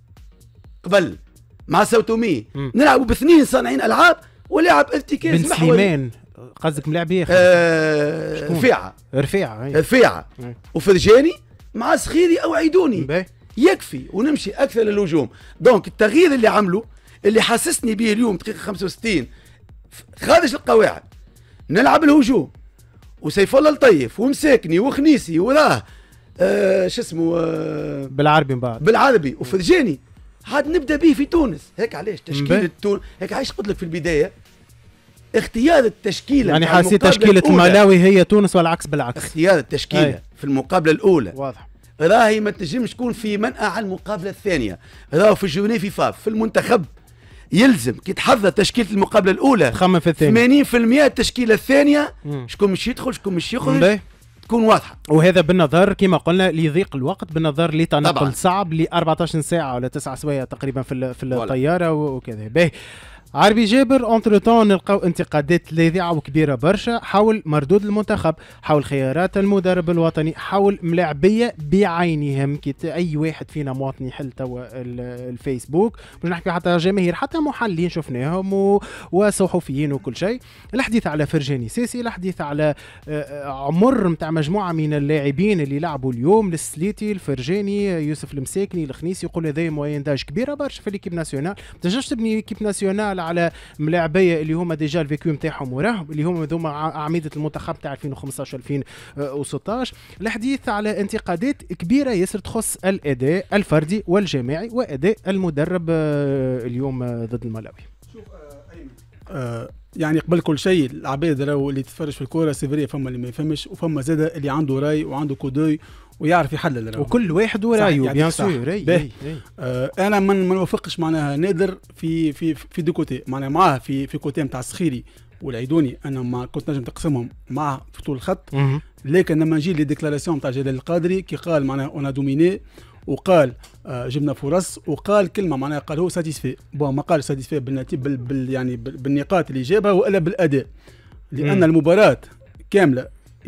[SPEAKER 3] قبل مع ساوتومي، نلعبوا باثنين صانعين العاب ولاعب ارتكاز
[SPEAKER 2] محوري. بن سليمان قصدك ملاعب اخر؟
[SPEAKER 3] رفيعه وفرجاني مع سخيري او عيدوني يكفي ونمشي اكثر للهجوم. دونك التغيير اللي عمله اللي حسسني به اليوم دقيقه 65 خارج القواعد، نلعب الهجوم وسيف الله الطيف ومساكني وخنيسي وراه شو اسمه
[SPEAKER 2] بالعربي من بعد
[SPEAKER 3] بالعربي وفرجاني، عاد نبدا به في تونس. هيك علاش تشكيله تونس، هيك علاش قلت لك في البدايه اختيار التشكيله،
[SPEAKER 2] يعني حسيت تشكيله الملاوي هي تونس والعكس بالعكس.
[SPEAKER 3] اختيار التشكيله في المقابله الاولى
[SPEAKER 2] واضح
[SPEAKER 3] راهي ما تنجمش تكون في منأى على المقابله الثانيه. راهو في الجورني فيفا في المنتخب يلزم كي تحضر تشكيله المقابله الاولى
[SPEAKER 2] تخمم في الثانيه
[SPEAKER 3] 80% التشكيله الثانيه شكون مش يدخل شكون مش يخرج تكون واضحه.
[SPEAKER 2] وهذا بالنظر كما قلنا ليضيق الوقت، بالنظر لتنقل
[SPEAKER 3] طبعاً.
[SPEAKER 2] صعب ل 14 ساعه ولا 9 سوايع تقريبا في الطياره وكذا. باهي عربي جابر، اونتر تون نلقاو انتقادات لاذعه وكبيره برشا حول مردود المنتخب، حول خيارات المدرب الوطني، حول ملاعبيه بعينهم. كي اي واحد فينا مواطن يحل توا الفيسبوك، مش نحكي حتى جماهير، حتى محللين شفناهم وصحفيين وكل شيء. الحديث على فرجاني ساسي، الحديث على عمر نتاع مجموعه من اللاعبين اللي لعبوا اليوم، السليتي، الفرجاني، يوسف المساكني، الخنيسي، يقول هذا موين داج كبيره برشا في ليكيب ناسيونال. ما تنجمش تبني ليكيب ناسيونال على ملاعبيه اللي هما ديجا الفيكيو نتاعهم وراهم، اللي هما ذوما اعمده المنتخب تاع 2015 2016. الحديث على انتقادات كبيره ياسر تخص الاداء الفردي والجماعي واداء المدرب اليوم ضد الملاوي.
[SPEAKER 5] شوف يعني قبل كل شيء العباد راهو اللي تتفرج في الكوره سيفري، فما اللي ما يفهمش وفما زاده اللي عنده راي وعنده كودوي ويعرف يحلل راهو،
[SPEAKER 2] وكل واحد ورايه بيان سور.
[SPEAKER 5] انا ما نوافقش معناها نادر في دو كوتي، معناها معاه في كوتي نتاع السخيري والعيدوني انا ما كنت نجم تقسمهم مع في طول الخط. لكن لما نجي لي ديكلاراسيون نتاع جلال القادري كي قال معناها اون دوميني وقال جبنا فرص وقال كلمه معناها قال هو ساتيسفي، ما قال ساتيسفي بالنتيجه يعني بالنقاط اللي جابها والا بالاداء، لان المباراه كامله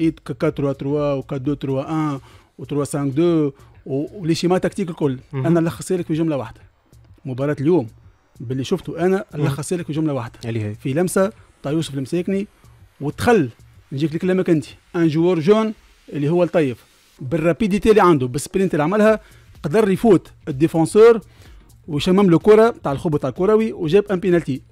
[SPEAKER 5] 4-3-3 و 4-2-3-1 و 3-5-2 ولي شيما تكتيك الكل. انا نلخص لك في جمله واحده، مباراه اليوم باللي شفته انا نلخص لك في جمله واحده في لمسه تاع يوسف المساكني، وتخل نجيك لكلامك انت ان جوور جون اللي هو الطيف بالرابيديتي اللي عنده بالسبرينت اللي عملها قدر يفوت الديفونسور ويشمم له كره تاع الخبط تاع الكروي وجاب ان بينالتي.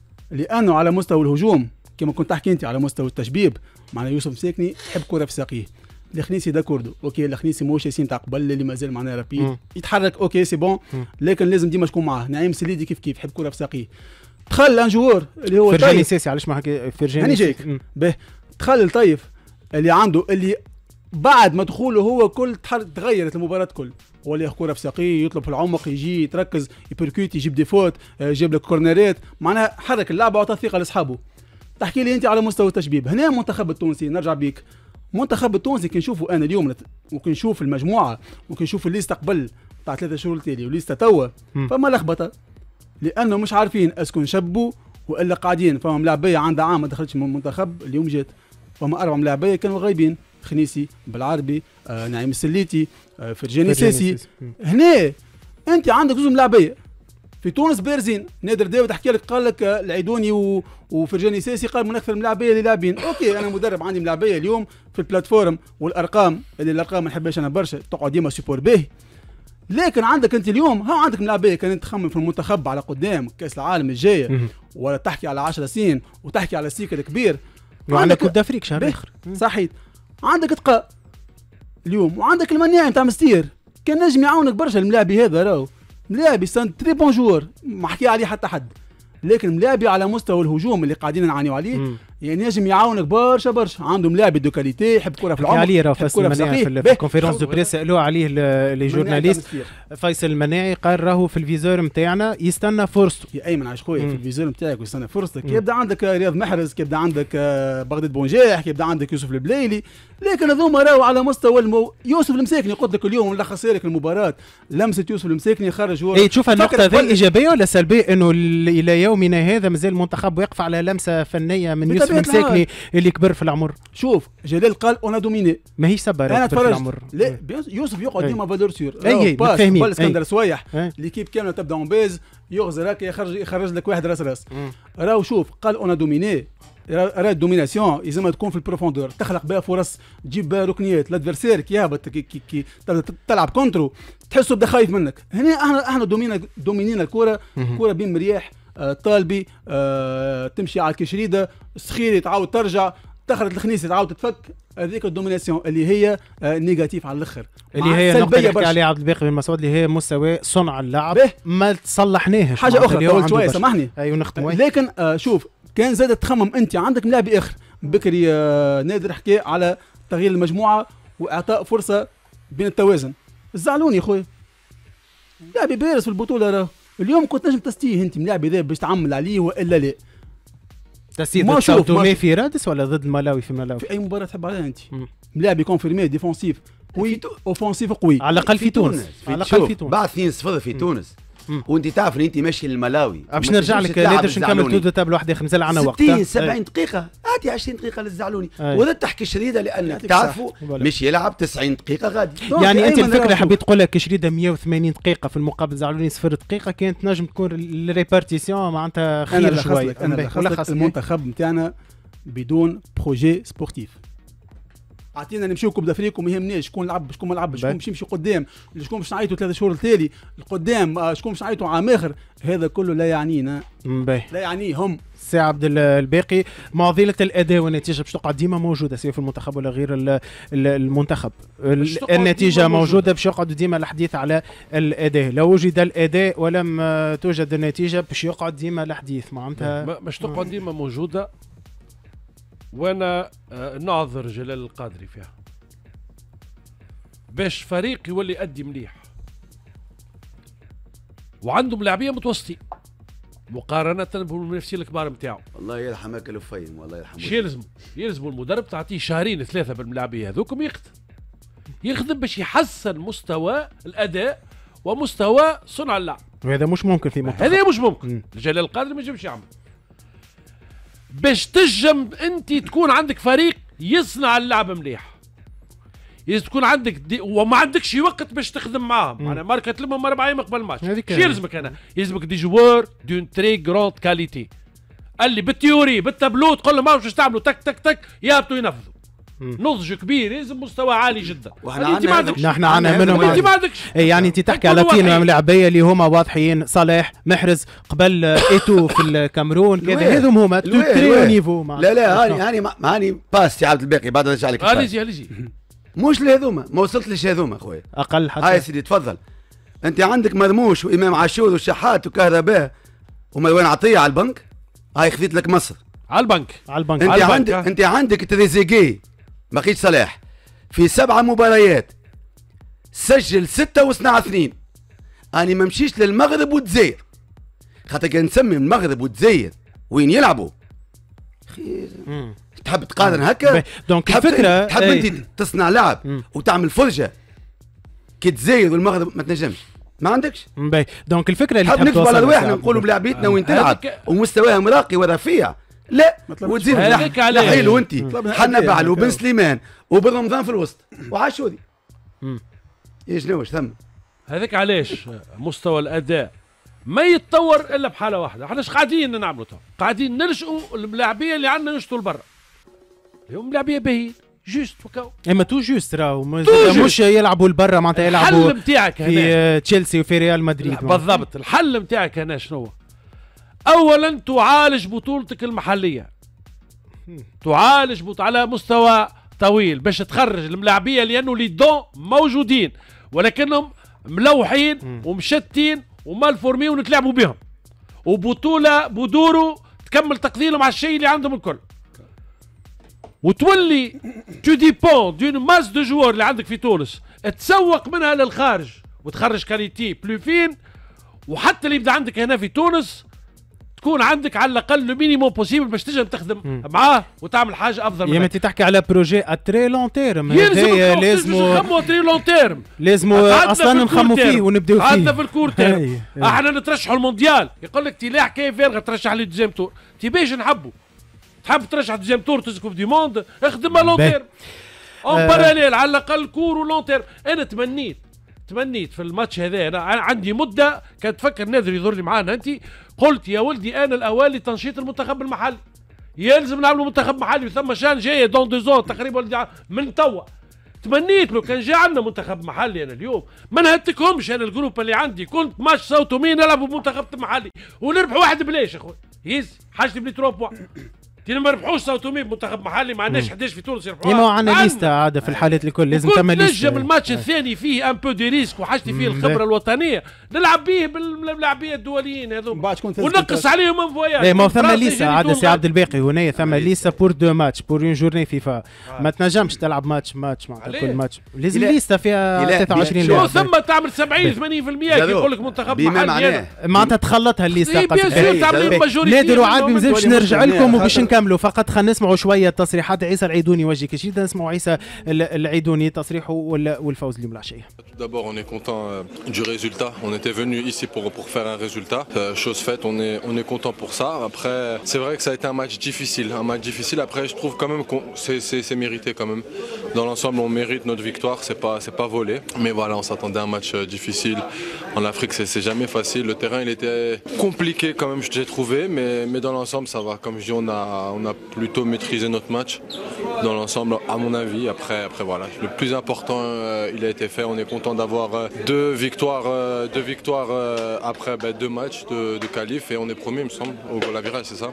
[SPEAKER 5] لانه على مستوى الهجوم كما كنت تحكي انت على مستوى التشبيب معناها يوسف مساكني يحب كره في ساقيه. الخنيسي داكوردو اوكي، الخنيسي موش ياسين تاع قبل اللي مازال معناها رابيد يتحرك اوكي سي بون، لكن لازم ديما تكون معاه. نعيم سليدي كيف يحب كره في ساقيه. تخلى ان جوور اللي هو
[SPEAKER 2] فرجاني ساسي، علاش ما هكا فرجاني
[SPEAKER 5] ساسي به تخلى الطيف اللي عنده اللي بعد ما دخوله هو كل تغيرت المباراة كل، هو اللي كرة في ساقيه يطلب في العمق يجي يتركز يبركوت يجيب دي فوت يجيب لك كورنرات، معناها حرك اللعبة وعطى ثقة لاصحابه. تحكي لي انت على مستوى التشبيب هنا المنتخب التونسي، نرجع بيك منتخب التونسي كي نشوفوا انا اليوم وكي نشوف المجموعة وكي نشوف الليسته قبل تاع 3 شهور التالي وليسته توا فما لخبطة، لانه مش عارفين اسكو نشبوا والا قاعدين. فما ملاعبية عندها عام ما دخلتش من المنتخب اليوم جات، فما 4 ملاعبية كانوا غايبين، خنيسي بالعربي نعيم السليتي فرجاني ساسي. هنا انت عندك زوج ملاعبيه في تونس بارزين. نادر داود حكى لك قال لك العيدوني وفرجاني ساسي قال من اكثر ملاعبيه اللي لاعبين. اوكي انا مدرب عندي ملاعبيه اليوم في البلاتفورم والارقام اللي الارقام ما نحبهاش انا برشا تقعد ديما سيبور باهي، لكن عندك انت اليوم ها عندك ملاعبيه كان تخمم في المنتخب على قدام كاس العالم الجايه ولا تحكي على 10 سنين وتحكي على السيكل الكبير
[SPEAKER 2] وعندك كوب دافريك شهر اخر
[SPEAKER 5] صحيح. عندك تقاء اليوم وعندك المنيع نتاع مستير كان نجم يعاونك برشا. الملاعبي هذا راهو ملاعبي سان تري بون جوور ما حكي عليه حتى حد، لكن ملاعبي على مستوى الهجوم اللي قاعدين نعانيو عليه يعني نجم يعاونك برشا. عنده ملاعبي دو كاليتي يحب كره في العمق
[SPEAKER 2] عليه راه فيصل المناعي في الكونفيرونس دو بريس سالوه عليه لي جورناليست. فيصل المناعي قال راهو في الفيزور نتاعنا يستنى فرصته.
[SPEAKER 5] يا ايمن عايش خويا في الفيزور نتاعك ويستنى فرصتك. يبدا عندك رياض محرز، يبدا عندك بغداد بونجاح، يبدا عندك يوسف البليلي، لكن هذوما راهو على مستوى يوسف المساكني. قلت لك اليوم نلخص لك المباراه لمسه يوسف المساكني خرج هو.
[SPEAKER 2] تشوف النقطه ذي ايجابيه ولا سلبيه انه الى يومنا هذا مازال المنتخب واقف على لمسه فنيه من يوسف المساكني اللي كبر في العمر؟ شوف
[SPEAKER 5] جلال قال انا دوميني
[SPEAKER 2] ماهيش سبه
[SPEAKER 5] انا
[SPEAKER 2] كبر في العمر.
[SPEAKER 5] لا يوسف يقعد ديما فالور سور
[SPEAKER 2] فاهمين
[SPEAKER 5] اسكندر سويح ليكيب كامله تبدا اون بيز يغزر هكا يخرج لك واحد راس راهو شوف قال انا دوميني. راه الدوميناسيون لازم تكون في البروفوندور، تخلق بها فرص، تجيب بها ركنيات. الادفيرسير كي يهبط كي تلعب كونترو تحسه بدا خايف منك. هنا احنا دومينينا الكره كره بين مرياح طالبي تمشي على الكشريده سخيري تعاود ترجع تخرج الخنيسه تعاود تتفك. هذيك الدوميناسيون اللي هي نيجاتيف على الاخر، اللي هي
[SPEAKER 2] نقطه اللي حكى عليها عبد الباقي بن مسعود اللي هي مستوى صنع اللعب ما تصلحناهش.
[SPEAKER 5] حاجه اخرى طول شويه سامحني
[SPEAKER 2] ايوه نختم.
[SPEAKER 5] لكن شوف كان زاد تخمم انت عندك ملاعبي اخر بكري نادر حكى على تغيير المجموعه واعطاء فرصه بين التوازن. زعلوني خويا لاعب بارز في البطوله راه اليوم كنت نجم تستيه انت ملاعب هذا باش تعمل عليه والا لا
[SPEAKER 2] تسديد ضد ساو تومي في رادس ولا ضد الملاوي في الملاوي؟
[SPEAKER 5] في اي مباراه تحب عليها انت ملاعب كونفيرمي ديفونسيف قوي اوفونسيف قوي
[SPEAKER 2] على الاقل في تونس
[SPEAKER 3] على الاقل في تونس بعد 2-0 في تونس وانت تعرف ان انت ماشي للملاوي
[SPEAKER 2] باش نرجع لك نقدرش نكمل تو تابل واحده مازال عندنا وقت
[SPEAKER 3] 60 70 دقيقه هاتي 20 دقيقه للزعلوني ولا تحكي شريده لانك تعرفوا مش يلعب 90 دقيقه غادي
[SPEAKER 2] يعني انت الفكره حبيت تقول لك شريده 180 دقيقه في المقابل زعلوني 0 دقيقه كانت نجم تكون الريبارتيسيون معناتها خير شويه.
[SPEAKER 5] انا لخصت المنتخب نتاعنا بدون بروجي سبورتيف. اعطينا نمشيو كوب دافريك وما يهمناش شكون لعب شكون ما لعبش شكون باش يمشي قدام شكون باش نعيطوا 3 شهور التالي القدام شكون باش نعيطوا عام اخر هذا كله لا يعنينا لا يعنيهم.
[SPEAKER 2] سي عبد الباقي معضله الاداء والنتيجه باش تقعد ديما موجوده سواء في المنتخب ولا غير المنتخب النتيجه موجوده باش يقعدوا ديما الحديث على الاداء لو وجد الاداء ولم توجد النتيجه باش يقعد ديما الحديث معناتها
[SPEAKER 4] باش تقعد ديما موجوده. وانا نعذر جلال القادري فيها باش فريق يولي يأدي مليح وعندهم لاعبيه متوسطين مقارنه بالمنافسين الكبار نتاعو.
[SPEAKER 3] الله يرحمك الفين والله يرحمه.
[SPEAKER 4] شي يلزم المدرب تعطيه شهرين 3 بالملاعبيه هذوكم يخدم باش يحسن مستوى الاداء ومستوى صنع اللعب.
[SPEAKER 2] وهذا مش ممكن في منتخب.
[SPEAKER 4] هذا مش ممكن. جلال القادري ما يجمش يعمل. باش تجم انت تكون عندك فريق يصنع اللعب مليح يلزم تكون عندك وما عندكش وقت باش تخدم معاهم. انا ماركه تلمهم 4 ايام قبل الماتش شو يلزمك؟ انا يلزمك دي جوار دون تري جراند كاليتي اللي بالتيوري بالتابلو تقول لهم واش تعملوا تك تك تك يهبطوا ينفذوا. نضج كبير يلزم مستوى عالي جدا.
[SPEAKER 2] انت ما عندكش نحن عندنا منهم انت ما عندكش. يعني انت تحكي على تيم لاعبيه اللي هما واضحين صالح محرز قبل ايتو في الكاميرون كذا هذم هما تري نيفو.
[SPEAKER 3] لا هاني باس يا عبد الباقي بعد نرجع لك.
[SPEAKER 4] اليجي
[SPEAKER 3] مش لهذوما ما وصلتليش هذوما خويا
[SPEAKER 2] اقل حتى.
[SPEAKER 3] هاي سيدي تفضل. انت عندك مرموش وامام عاشور والشحات وكهرباء ومروان عطيه على البنك. هاي خذيت لك مصر
[SPEAKER 4] على البنك.
[SPEAKER 3] انت عندك تريزيجيه ما خيش صلاح في 7 مباريات سجل 6 وصنع 2. أنا ما مشيش للمغرب والجزائر خاطر كان نسمي المغرب والجزائر وين يلعبوا تحب تقارن هكا.
[SPEAKER 2] دونك الفكرة
[SPEAKER 3] تحب انت تصنع لعب وتعمل فرجة كي الجزائر والمغرب ما تنجمش ما عندكش.
[SPEAKER 2] دونك الفكرة اللي
[SPEAKER 3] تحب نكتب على رواحنا نقولوا بلعبيتنا وين تلعب ومستواهم راقي ورفيع. لا وتزيد لحيل وانت حنا بعل وبن سليمان وبن رمضان في الوسط وعاشوري شنو واش ثم.
[SPEAKER 4] هذاك علاش مستوى الاداء ما يتطور الا بحاله واحده. احنا اش قاعدين نعملوا تو؟ قاعدين نلجؤوا الملاعبيه اللي عندنا نشطوا لبرا اليوم ملاعبيه باهيين جوست وكاو.
[SPEAKER 2] اما تو جوست راهو مش يلعبوا لبرا معناتها يلعبوا
[SPEAKER 4] الحل نتاعك
[SPEAKER 2] في تشيلسي وفي ريال مدريد.
[SPEAKER 4] بالضبط. الحل نتاعك هنا شنو؟ اولا تعالج بطولتك المحليه تعالج على مستوى طويل باش تخرج الملاعبيه لانه لي دون موجودين ولكنهم ملوحين ومشتين ومالفورمين ونتلعبوا بهم وبطوله بدورو تكمل تقديرهم على الشيء اللي عندهم الكل وتولي تو ديبون دون ماس دو جوار اللي عندك في تونس تسوق منها للخارج وتخرج كاليتي بلو فين. وحتى اللي يبدا عندك هنا في تونس تكون عندك على الاقل لو مينيموم بوسيبل باش تنجم تخدم معاه وتعمل حاجه افضل منها.
[SPEAKER 2] يا انت تحكي على بروجي اتري لون تيرم
[SPEAKER 4] لازم نخمو تري لون تيرم
[SPEAKER 2] لازم اصلا نخمو فيه ونبداو فيه.
[SPEAKER 4] عندنا في الكور تيرم احنا نترشحوا المونديال يقول لك تي لا حكايه فارغه ترشح لي دوزيام تور تي باش نحبوا تحب ترشح دوزيام تور تزكو دي موند اخدمها لون تيرم اون باراليل على الاقل كور ولون تيرم. انا تمنيت في الماتش هذا انا عندي مده كانت تفكر نادر يضر لي معانا انت قلت يا ولدي انا الاوان لتنشيط المنتخب المحلي يلزم نعملوا منتخب محلي وثم شان جايه دون 2 زون تقريبا من توا. تمنيت لو كان جاء عندنا منتخب محلي انا اليوم ما نهتكهمش. انا الجروب اللي عندي كنت ماتش صوتو مين نلعبوا بمنتخب محلي ونربح 1 بلاش يا اخوي يز حاجتي بلي 3 بوان كي ما ربحوش ساوتومي بمنتخب محلي ما عندناش 11 في تونس يربحوها.
[SPEAKER 2] ما عندنا ليستا عاده في الحالات الكل لازم تعمل ليستا.
[SPEAKER 4] نجم الماتش الثاني فيه ان بو دي ريسك وحاجتي فيه الخبره الوطنيه نلعب به باللاعبيه الدوليين هذوما ونقص عليهم من فواياج.
[SPEAKER 2] ما ثم ليستا عاده سي عبد الباقي هنا ثم ليستا بور دو ماتش بور اون جورني فيفا ما تنجمش تلعب ماتش مع كل ماتش لازم ليستا فيها 23 لاعب.
[SPEAKER 4] شو ثم تعمل 70-80% كي يقول لك منتخب محلي
[SPEAKER 2] معناتها تخلطها الليستا.
[SPEAKER 4] نادر
[SPEAKER 2] وعربي مازلش نرجع لكم وباش نكملوا فقط خلينا نسمعوا شويه تصريحات عيسى العيدوني وجه كشيد. نسمعوا عيسى العيدوني تصريحه والفوز اليوم العشيه.
[SPEAKER 8] D'abord, on est content du résultat. On était venu ici pour faire un résultat. Chose faite, on est content pour ça. Après, c'est vrai que ça a été un match difficile. Après, je trouve quand même que c'est mérité quand même. Dans l'ensemble, on mérite notre victoire. C'est pas volé. Mais voilà, on s'attendait à un match difficile. En Afrique, c'est jamais facile. Le terrain, il était compliqué quand même, j'ai trouvé. Mais dans l'ensemble, ça va. Comme je dis, on a plutôt maîtrisé notre match. Dans l'ensemble, à mon avis. Après voilà. Le plus important, il a été fait. On est content d'avoir deux victoires après 2 matchs de qualif et on est premier, il me semble, au goal average, c'est ça.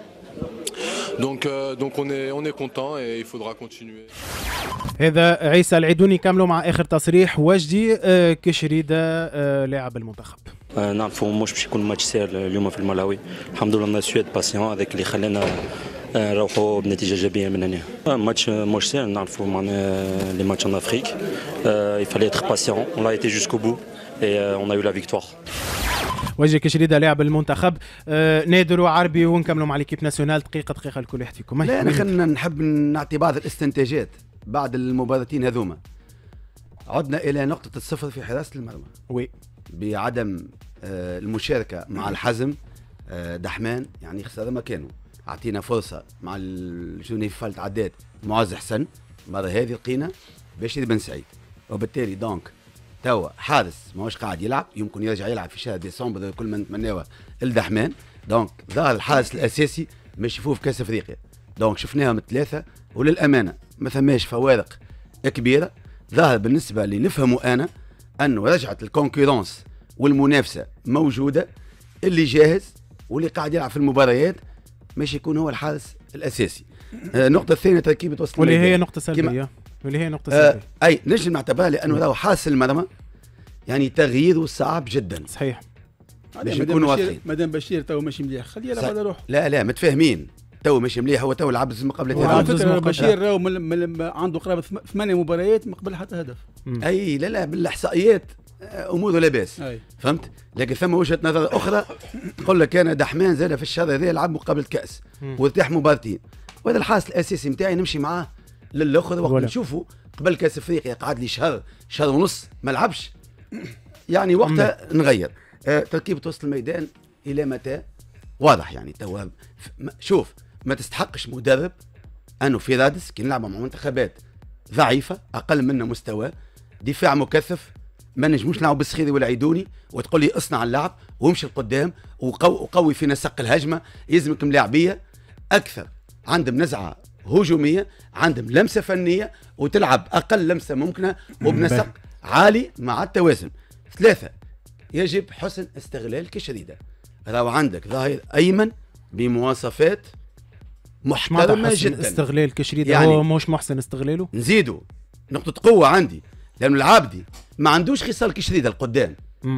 [SPEAKER 8] Donc on est content et il faudra continuer.
[SPEAKER 2] هذا عيسى العيدوني كاملوا مع اخر تصريح وجدي كشريده لاعب المنتخب.
[SPEAKER 9] نعرفوا مش باش يكون ماتش سهل اليوم في الملاوي. الحمد لله الناس شويه باسيون هذاك اللي خلانا نروحوا بنتيجه ايجابيه من هنا. ماتش مش سهل نعرفوا معنا لي ماتش ان افريك. il fallait être patient. On l'a été jusqu'au bout et on a eu la victoire.
[SPEAKER 2] وجه كشريده لاعب المنتخب. نادر وعربي ونكملوا مع ليكيب ناسيونال دقيقه لكل واحد فيكم.
[SPEAKER 3] لا انا خلينا نحب نعطي بعض الاستنتاجات بعد المباراتين هذوما. عدنا الى نقطه الصفر في حراسه المرمى.
[SPEAKER 2] وي
[SPEAKER 3] بعدم المشاركه مع الحزم دحمان يعني خسر مكانه. اعطينا فرصه مع الجوني فالت عدات معز حسن المره هذه لقينا بشير بن سعيد وبالتالي دونك توا حارس ماهوش قاعد يلعب يمكن يرجع يلعب في شهر ديسمبر كل ما نتمناوه الدحمان. دونك ظهر الحارس الاساسي مش يفوز في كاس افريقيا. دونك شفناهم 3 وللامانه ما ثماش فوارق كبيره. ظهر بالنسبه اللي نفهمه انا انه رجعت الكونكورونس والمنافسه موجوده. اللي جاهز واللي قاعد يلعب في المباريات مش يكون هو الحارس الاساسي. النقطه الثانيه تركيبه وسط
[SPEAKER 2] واللي هي نقطه سلبيه
[SPEAKER 3] اي نجم نعتبرها لانه راهو حارس المرمى يعني تغييره صعب جدا.
[SPEAKER 2] صحيح.
[SPEAKER 3] باش نكونوا واضحين.
[SPEAKER 5] مادام بشير تو ماشي مليح خليه يلعب على روحه.
[SPEAKER 3] لا متفاهمين. تو ماشي مليح هو تو لعب من قبل
[SPEAKER 5] على فكره بشير راهو عنده قرابه 8 مباريات ما قبل حتى هدف.
[SPEAKER 3] اي لا بالاحصائيات اموره لاباس. فهمت. لكن ثم وجهه نظر اخرى نقول لك انا دحمان زاد في الشهر هذا يلعب مقابل كاس وارتاح مباراتين وهذا الحارس الاساسي نتاعي نمشي معاه للاخر وقت نشوفه قبل كاس افريقيا قعد لي شهر ونص ما لعبش يعني وقتها نغير. تركيبه وسط الميدان الى متى واضح يعني تو شوف ما تستحقش مدرب انه في رادس كي نلعب مع منتخبات ضعيفه اقل منا مستوى دفاع مكثف ما نجموش نلعب بالسخيري والعيدوني وتقول لي اصنع اللعب وامشي لقدام وقوي في نسق الهجمه. يلزمك ملاعبيه اكثر عندهم نزعه هجوميه عندهم لمسه فنيه وتلعب اقل لمسه ممكنه وبنسق عالي مع التوازن. 3 يجب حسن استغلال كشريده. راهو عندك ظاهر ايمن بمواصفات محترمه جدا.
[SPEAKER 2] استغلال كشريده يعني هو مش محسن استغلاله.
[SPEAKER 3] نزيدوا نقطه قوه عندي لانه العابدي ما عندوش خصال كشريده القدام.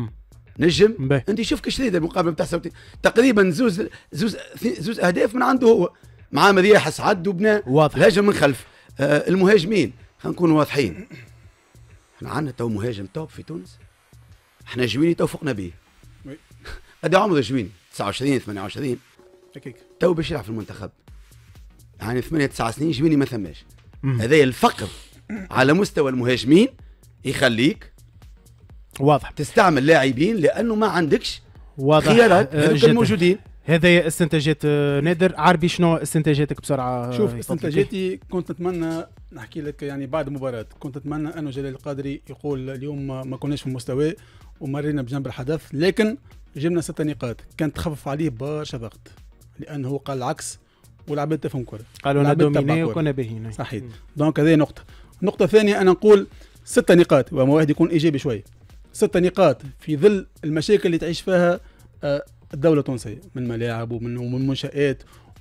[SPEAKER 3] نجم انت شوف كشريده المقابله بتاع تقريبا زوز اهداف من عنده هو مع مرياح سعد وبنى الهجم من خلف. المهاجمين خلينا نكونوا واضحين. احنا عندنا تو مهاجم توب في تونس. احنا جويني تو فوقنا به. قد عمره جويني 29 28
[SPEAKER 5] هكاك
[SPEAKER 3] تو باش يلعب في المنتخب يعني 8 9 سنين. جويني ما ثماش. هذا الفقر على مستوى المهاجمين يخليك
[SPEAKER 2] واضح
[SPEAKER 3] تستعمل لاعبين لانه ما عندكش
[SPEAKER 2] واضح
[SPEAKER 3] خيارات الموجودين.
[SPEAKER 2] هذا استنتاجات نادر. عربي شنو استنتاجاتك بسرعه؟
[SPEAKER 5] شوف استنتاجاتي كنت نتمنى نحكي لك يعني بعد مباراة كنت نتمنى انه جلال القادري يقول اليوم ما كناش في المستوى ومرينا بجنب الحدث لكن جبنا 6 نقاط كانت تخفف عليه برشا ضغط لانه هو قال العكس والعباد تفهم كره
[SPEAKER 2] قالوا انا دوميني وكنا باهيين
[SPEAKER 5] صحيح. دونك هذه نقطة ثانية انا نقول 6 نقاط وما واحد يكون ايجابي شوي. 6 نقاط في ظل المشاكل اللي تعيش فيها الدولة التونسية من ملاعب ومن منشآت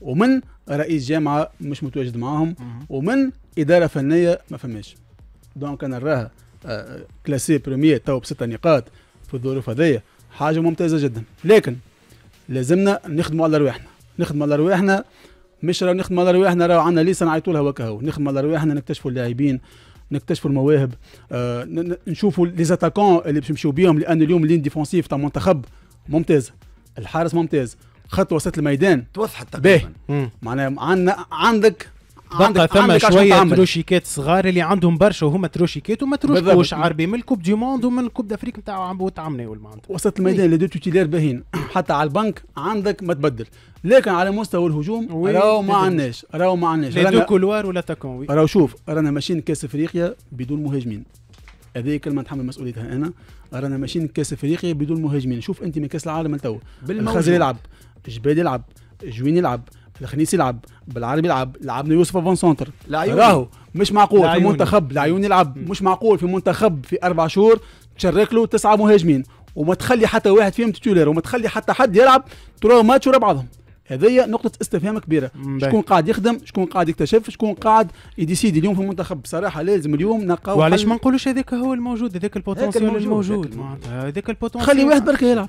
[SPEAKER 5] ومن رئيس جامعه مش متواجد معاهم، ومن اداره فنيه ما فماش. دونك انا نراها كلاسي بريمير تو ب6 نقاط في الظروف هذيا حاجه ممتازه جدا، لكن لازمنا نخدموا على رواحنا، مش راه نخدموا على رواحنا راه عندنا ليس نعيطوا لها وكهو، نخدموا على رواحنا، نكتشفوا اللاعبين، نكتشفوا المواهب، نشوفوا لي زاتاكون اللي باش نمشيو بيهم، لان اليوم اللين ديفونسيف تاع المنتخب ممتاز، الحارس ممتاز، خط وسط الميدان
[SPEAKER 3] توضحت تقريبا.
[SPEAKER 5] معناها عندك
[SPEAKER 2] ثم شويه تروشيكات صغار اللي عندهم برشا وهما تروشيكات وما تروشكوش عربي من الكوب دي موند ومن الكوب دافريك نتاعو عم بوتعمنا والمعنى
[SPEAKER 5] وسط الميدان اللي دو توتيلير باهين. حتى على البنك عندك ما تبدل، لكن على مستوى الهجوم راهو ما عندناش
[SPEAKER 2] لا دو كولوار ولا تاكون.
[SPEAKER 5] راهو شوف رانا ماشيين كاس افريقيا بدون مهاجمين، هذه كلمه نتحمل مسؤوليتها انا. رانا ماشيين كاس افريقيا بدون مهاجمين. شوف انت من كاس العالم لتو الخزري يلعب، جبال يلعب، جوين يلعب، الخنيس يلعب، بالعربي يلعب، لعبنا يوسف افون سونتر، راهو مش معقول في المنتخب العيون يلعب، مش معقول في منتخب في 4 شهور تشرك له 9 مهاجمين وما تخلي حتى واحد فيهم تيتولير وما تخلي حتى حد يلعب ترى ماتش ورا بعضهم. هذه نقطة استفهام كبيرة. شكون قاعد يخدم، شكون قاعد يكتشف، شكون قاعد يديسيدي اليوم في المنتخب. بصراحة لازم اليوم نلقاو.
[SPEAKER 2] وعلاش ما نقولوش هذاك هو الموجود، هذاك البوتنسيال الموجود، هذاك البوتنسيال.
[SPEAKER 5] خلي واحد برك يلعب،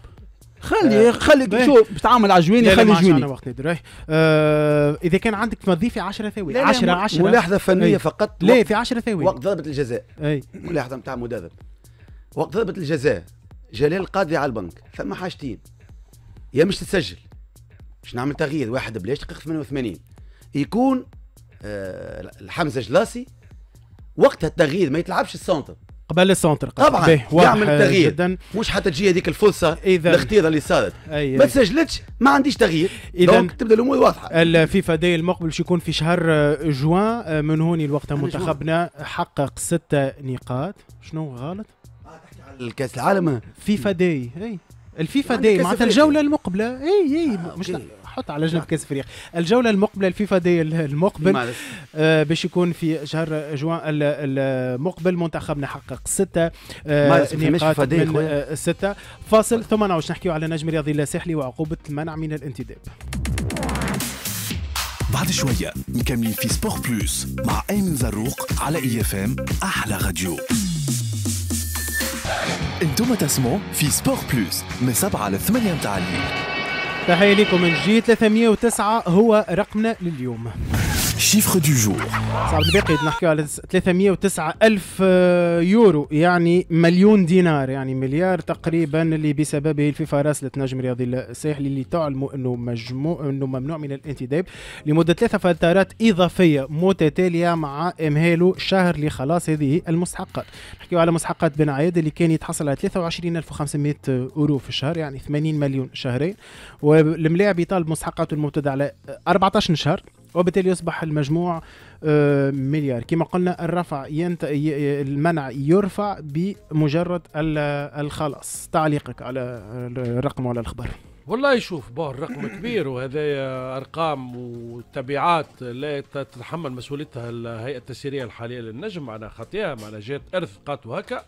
[SPEAKER 5] خلي شوف بتعامل على جويني، خلي جويني
[SPEAKER 2] وقت ندير. اذا كان عندك تضيفي 10 ثواني 10
[SPEAKER 3] ملاحظه فنيه فقط.
[SPEAKER 2] لا في 10 ثواني
[SPEAKER 3] وقت ضربه الجزاء ملاحظه نتاع مدرب. وقت ضربه الجزاء جلال القادري على البنك، ثم حاجتين، يا مش تتسجل باش نعمل تغيير واحد بلاش دقيقه 88 يكون الحمزه جلاسي وقتها التغيير ما يتلعبش السونتر
[SPEAKER 2] قبل السونتر
[SPEAKER 3] طبعا يعمل تغيير جداً. مش حتى تجي هذيك الفرصه الاختيار اللي صارت ما تسجلتش ما عنديش تغيير. دونك تبدا الامور واضحه.
[SPEAKER 2] الفيفا داي المقبل باش يكون في شهر جوان، من هوني الوقت منتخبنا حقق 6 نقاط. شنو غلط؟
[SPEAKER 3] تحكي على الكاس العالم
[SPEAKER 2] فيفا داي. الفيفا داي معناتها الجوله المقبله. مش حط على جنب كاس افريقيا. الجوله المقبله الفيفا دي المقبل باش يكون في شهر جوان المقبل. منتخبنا حقق 6 نقاط من 6 فاصل. ثم نعود نحكيو على نجم رياضي اللاسحلي وعقوبه المنع من الانتداب.
[SPEAKER 1] بعد شويه مكملين في سبور بلوس مع ايمن زروق على اي اف ام احلى راديو. انتم تسمعوا في سبور بلوس من 7 ل 8 متاع الليل.
[SPEAKER 2] تحية لكم من جديد. 309 هو رقمنا لليوم.
[SPEAKER 1] شيفر دو جور
[SPEAKER 2] صعب الباقي نحكي على 309 ألف يورو، يعني مليون دينار، يعني مليار تقريبا، اللي بسببه الفيفا راسلت نجم رياضي الساحلي اللي تعلموا انه ممنوع من الانتداب لمده 3 فترات اضافيه متتاليه مع امهاله شهر لخلاص هذه المستحقات. نحكيو على مستحقات بن عياد اللي كان يتحصل على 23500 يورو في الشهر، يعني 80 مليون شهرين، والملاعب يطالب مستحقاته الممتده على 14 شهر، وبالتالي يصبح المجموع مليار. كما قلنا الرفع المنع يرفع بمجرد الخلاص. تعليقك على الرقم وعلى الخبر؟
[SPEAKER 4] والله شوف الرقم كبير، وهذا أرقام وتبعات لا تتحمل مسؤوليتها الهيئة التسييرية الحالية للنجم، معنا خطيئة، معنا جات إرث قاتوا هكا.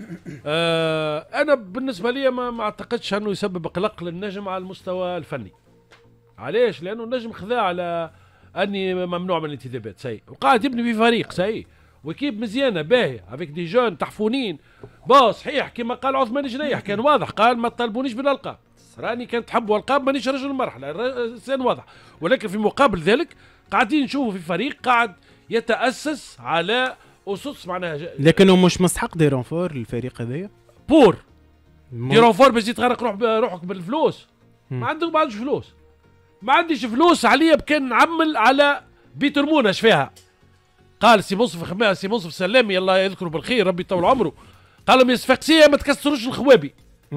[SPEAKER 4] أنا بالنسبة لي ما أعتقدش أنه يسبب قلق للنجم على المستوى الفني. علاش؟ لأنه النجم خذا على أني ممنوع من الانتدابات سيء، وقاعد يبني في فريق سيء وكيب مزيانة باهية افيك دي جون تحفونين. صحيح كما قال عثمان جنيح كان واضح، قال ما تطالبونيش بالألقاب، راني كان تحبوا ألقاب مانيش رجل المرحلة، إنسان واضح، ولكن في مقابل ذلك قاعدين نشوفوا في فريق قاعد يتأسس على أسس معناها
[SPEAKER 2] لكنه مش مستحق دي رونفور الفريق هذايا.
[SPEAKER 4] دي رونفور باش تغرق روحك بالفلوس. ما عندكش فلوس، ما عنديش فلوس عليا بكان نعمل على بيتر مونش فيها. قال سي منصف سلامي الله يذكره بالخير ربي يطول عمره، قال لهم يا صفاقسيه ما تكسروش الخوابي.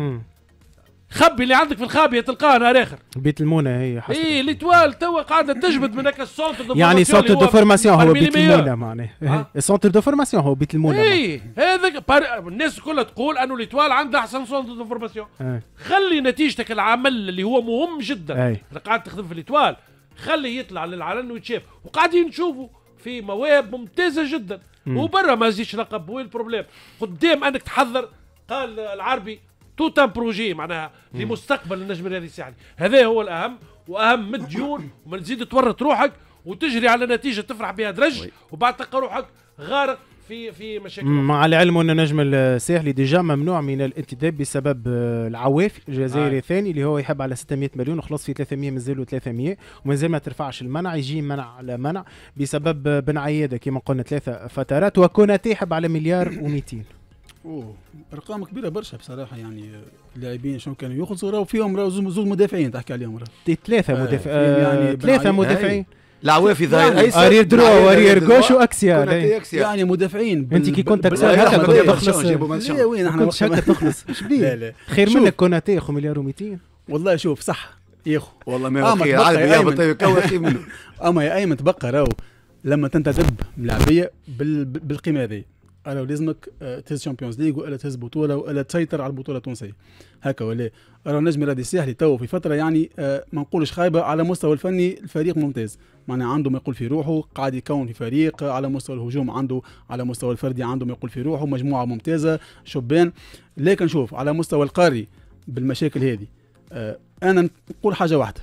[SPEAKER 4] خبي اللي عندك في الخابيه تلقاه نهار اخر.
[SPEAKER 2] بيت المونه هي
[SPEAKER 4] حسب ليتوال توا قاعده تجبد من هكا السونتر دو
[SPEAKER 2] يعني سونتر دو فورماسيون هو بيت المونه معناه. السونتر دو فورماسيون هو بيت المونه.
[SPEAKER 4] هذاك الناس كلها تقول انه ليتوال عنده احسن سونتر دو فورماسيون. خلي نتيجتك العمل اللي هو مهم جدا قاعد تخدم في ليتوال، خلي يطلع للعلن ويتشاف، وقاعدين نشوفوا في مواهب ممتازه جدا وبرا ما يزيدش لقب. وين البروبليم؟ قدام انك تحضر، قال العربي توت ان بروجي معناها لمستقبل النجم الرياضي الساحلي، هذا هو الاهم. واهم من الديون، وما تزيد تورط روحك وتجري على نتيجه تفرح بها درج وبعد تلقى روحك غارق في مشاكل.
[SPEAKER 2] مع العلم ان النجم الساحلي ديجا ممنوع من الانتداب بسبب العواف الجزائري الثاني اللي هو يحب على 600 مليون وخلص في 300 مازالوا 300 ومازال ما ترفعش المنع، يجي منع على منع بسبب بن عياده كما قلنا 3 فترات، وكوناتي يحب على مليار و200.
[SPEAKER 5] اوه ارقام كبيره برشا بصراحه. يعني اللاعبين شنو كانوا يخلصوا راهو فيهم راهو زوز مدافعين تحكي عليهم راهو
[SPEAKER 2] 3 مدافعين يعني 3 مدافعين
[SPEAKER 3] العوافي ظاهر ايسر
[SPEAKER 2] ارير دروا وارير غوش واكسيا
[SPEAKER 5] يعني مدافعين.
[SPEAKER 2] انت كي كنت اكسيا هكا كنت تخلص.
[SPEAKER 5] لا وين احنا
[SPEAKER 2] كنت هكا تخلص. لا خير منك كوناتي اخو مليار و200.
[SPEAKER 5] والله شوف صح يا اخو
[SPEAKER 3] والله ما خير عارف يا كوا خير منه.
[SPEAKER 5] اما يا ايمن تبقى راهو لما تنتدب ملاعبيه بالقيمه هذه راهو لازمك تهز شامبيونز ليغ ولا تهز بطوله ولا تسيطر على البطوله التونسيه هكا ولا. راهو نجم رادي الساحلي تو في فتره يعني ما نقولش خايبه على مستوى الفني، الفريق ممتاز معناها عنده ما يقول في روحه، قاعد يكون في فريق على مستوى الهجوم عنده، على مستوى الفردي عنده ما يقول في روحه، مجموعه ممتازه شبان. لكن شوف على مستوى القاري بالمشاكل هذه انا نقول حاجه واحده،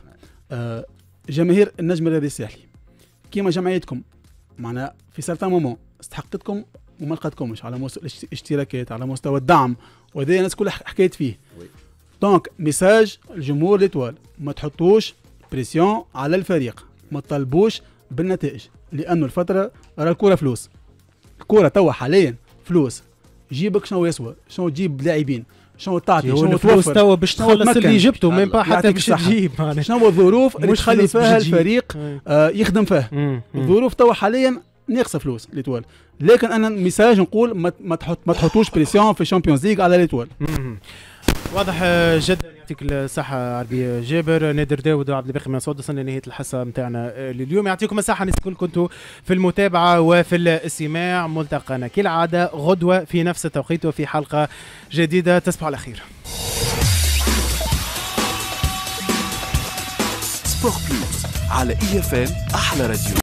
[SPEAKER 5] جماهير النجم الرياضي الساحلي كيما جمعيتكم معناها في سارتان مومون استحقتكم وما لقاتكمش على مستوى الاشتراكات، على مستوى الدعم، وهذا الناس كلها حكيت فيه. دونك ميساج الجمهور ليتوال، ما تحطوش بريسيون على الفريق، ما تطالبوش بالنتائج، لانه الفتره راه الكره فلوس، الكره توا حاليا فلوس. جيبك شنو يسوى، شنو تجيب لاعبين، شنو تعطي، شنو توفر
[SPEAKER 2] توا باش تخلص اللي جبته ميم با حتى باش تجيب.
[SPEAKER 5] شنو الظروف اللي تخلي فيها الفريق يخدم فيها. الظروف توا حاليا ناقصه فلوس ليتوال، لكن انا ميساج نقول ما تحطوش بريسيون في الشامبيونز ليغ على ليتوال.
[SPEAKER 2] واضح جدا. يعطيك الصحة عربي جابر، نادر داود وعبد الباقي منصور. وصلنا لنهاية الحصة نتاعنا لليوم. يعطيكم الصحة الناس الكل كنتوا في المتابعة وفي الاستماع. ملتقانا كالعادة غدوة في نفس التوقيت وفي حلقة جديدة. تصبحوا على خير.
[SPEAKER 1] سبورت بلوس على EFM أحلى راديو.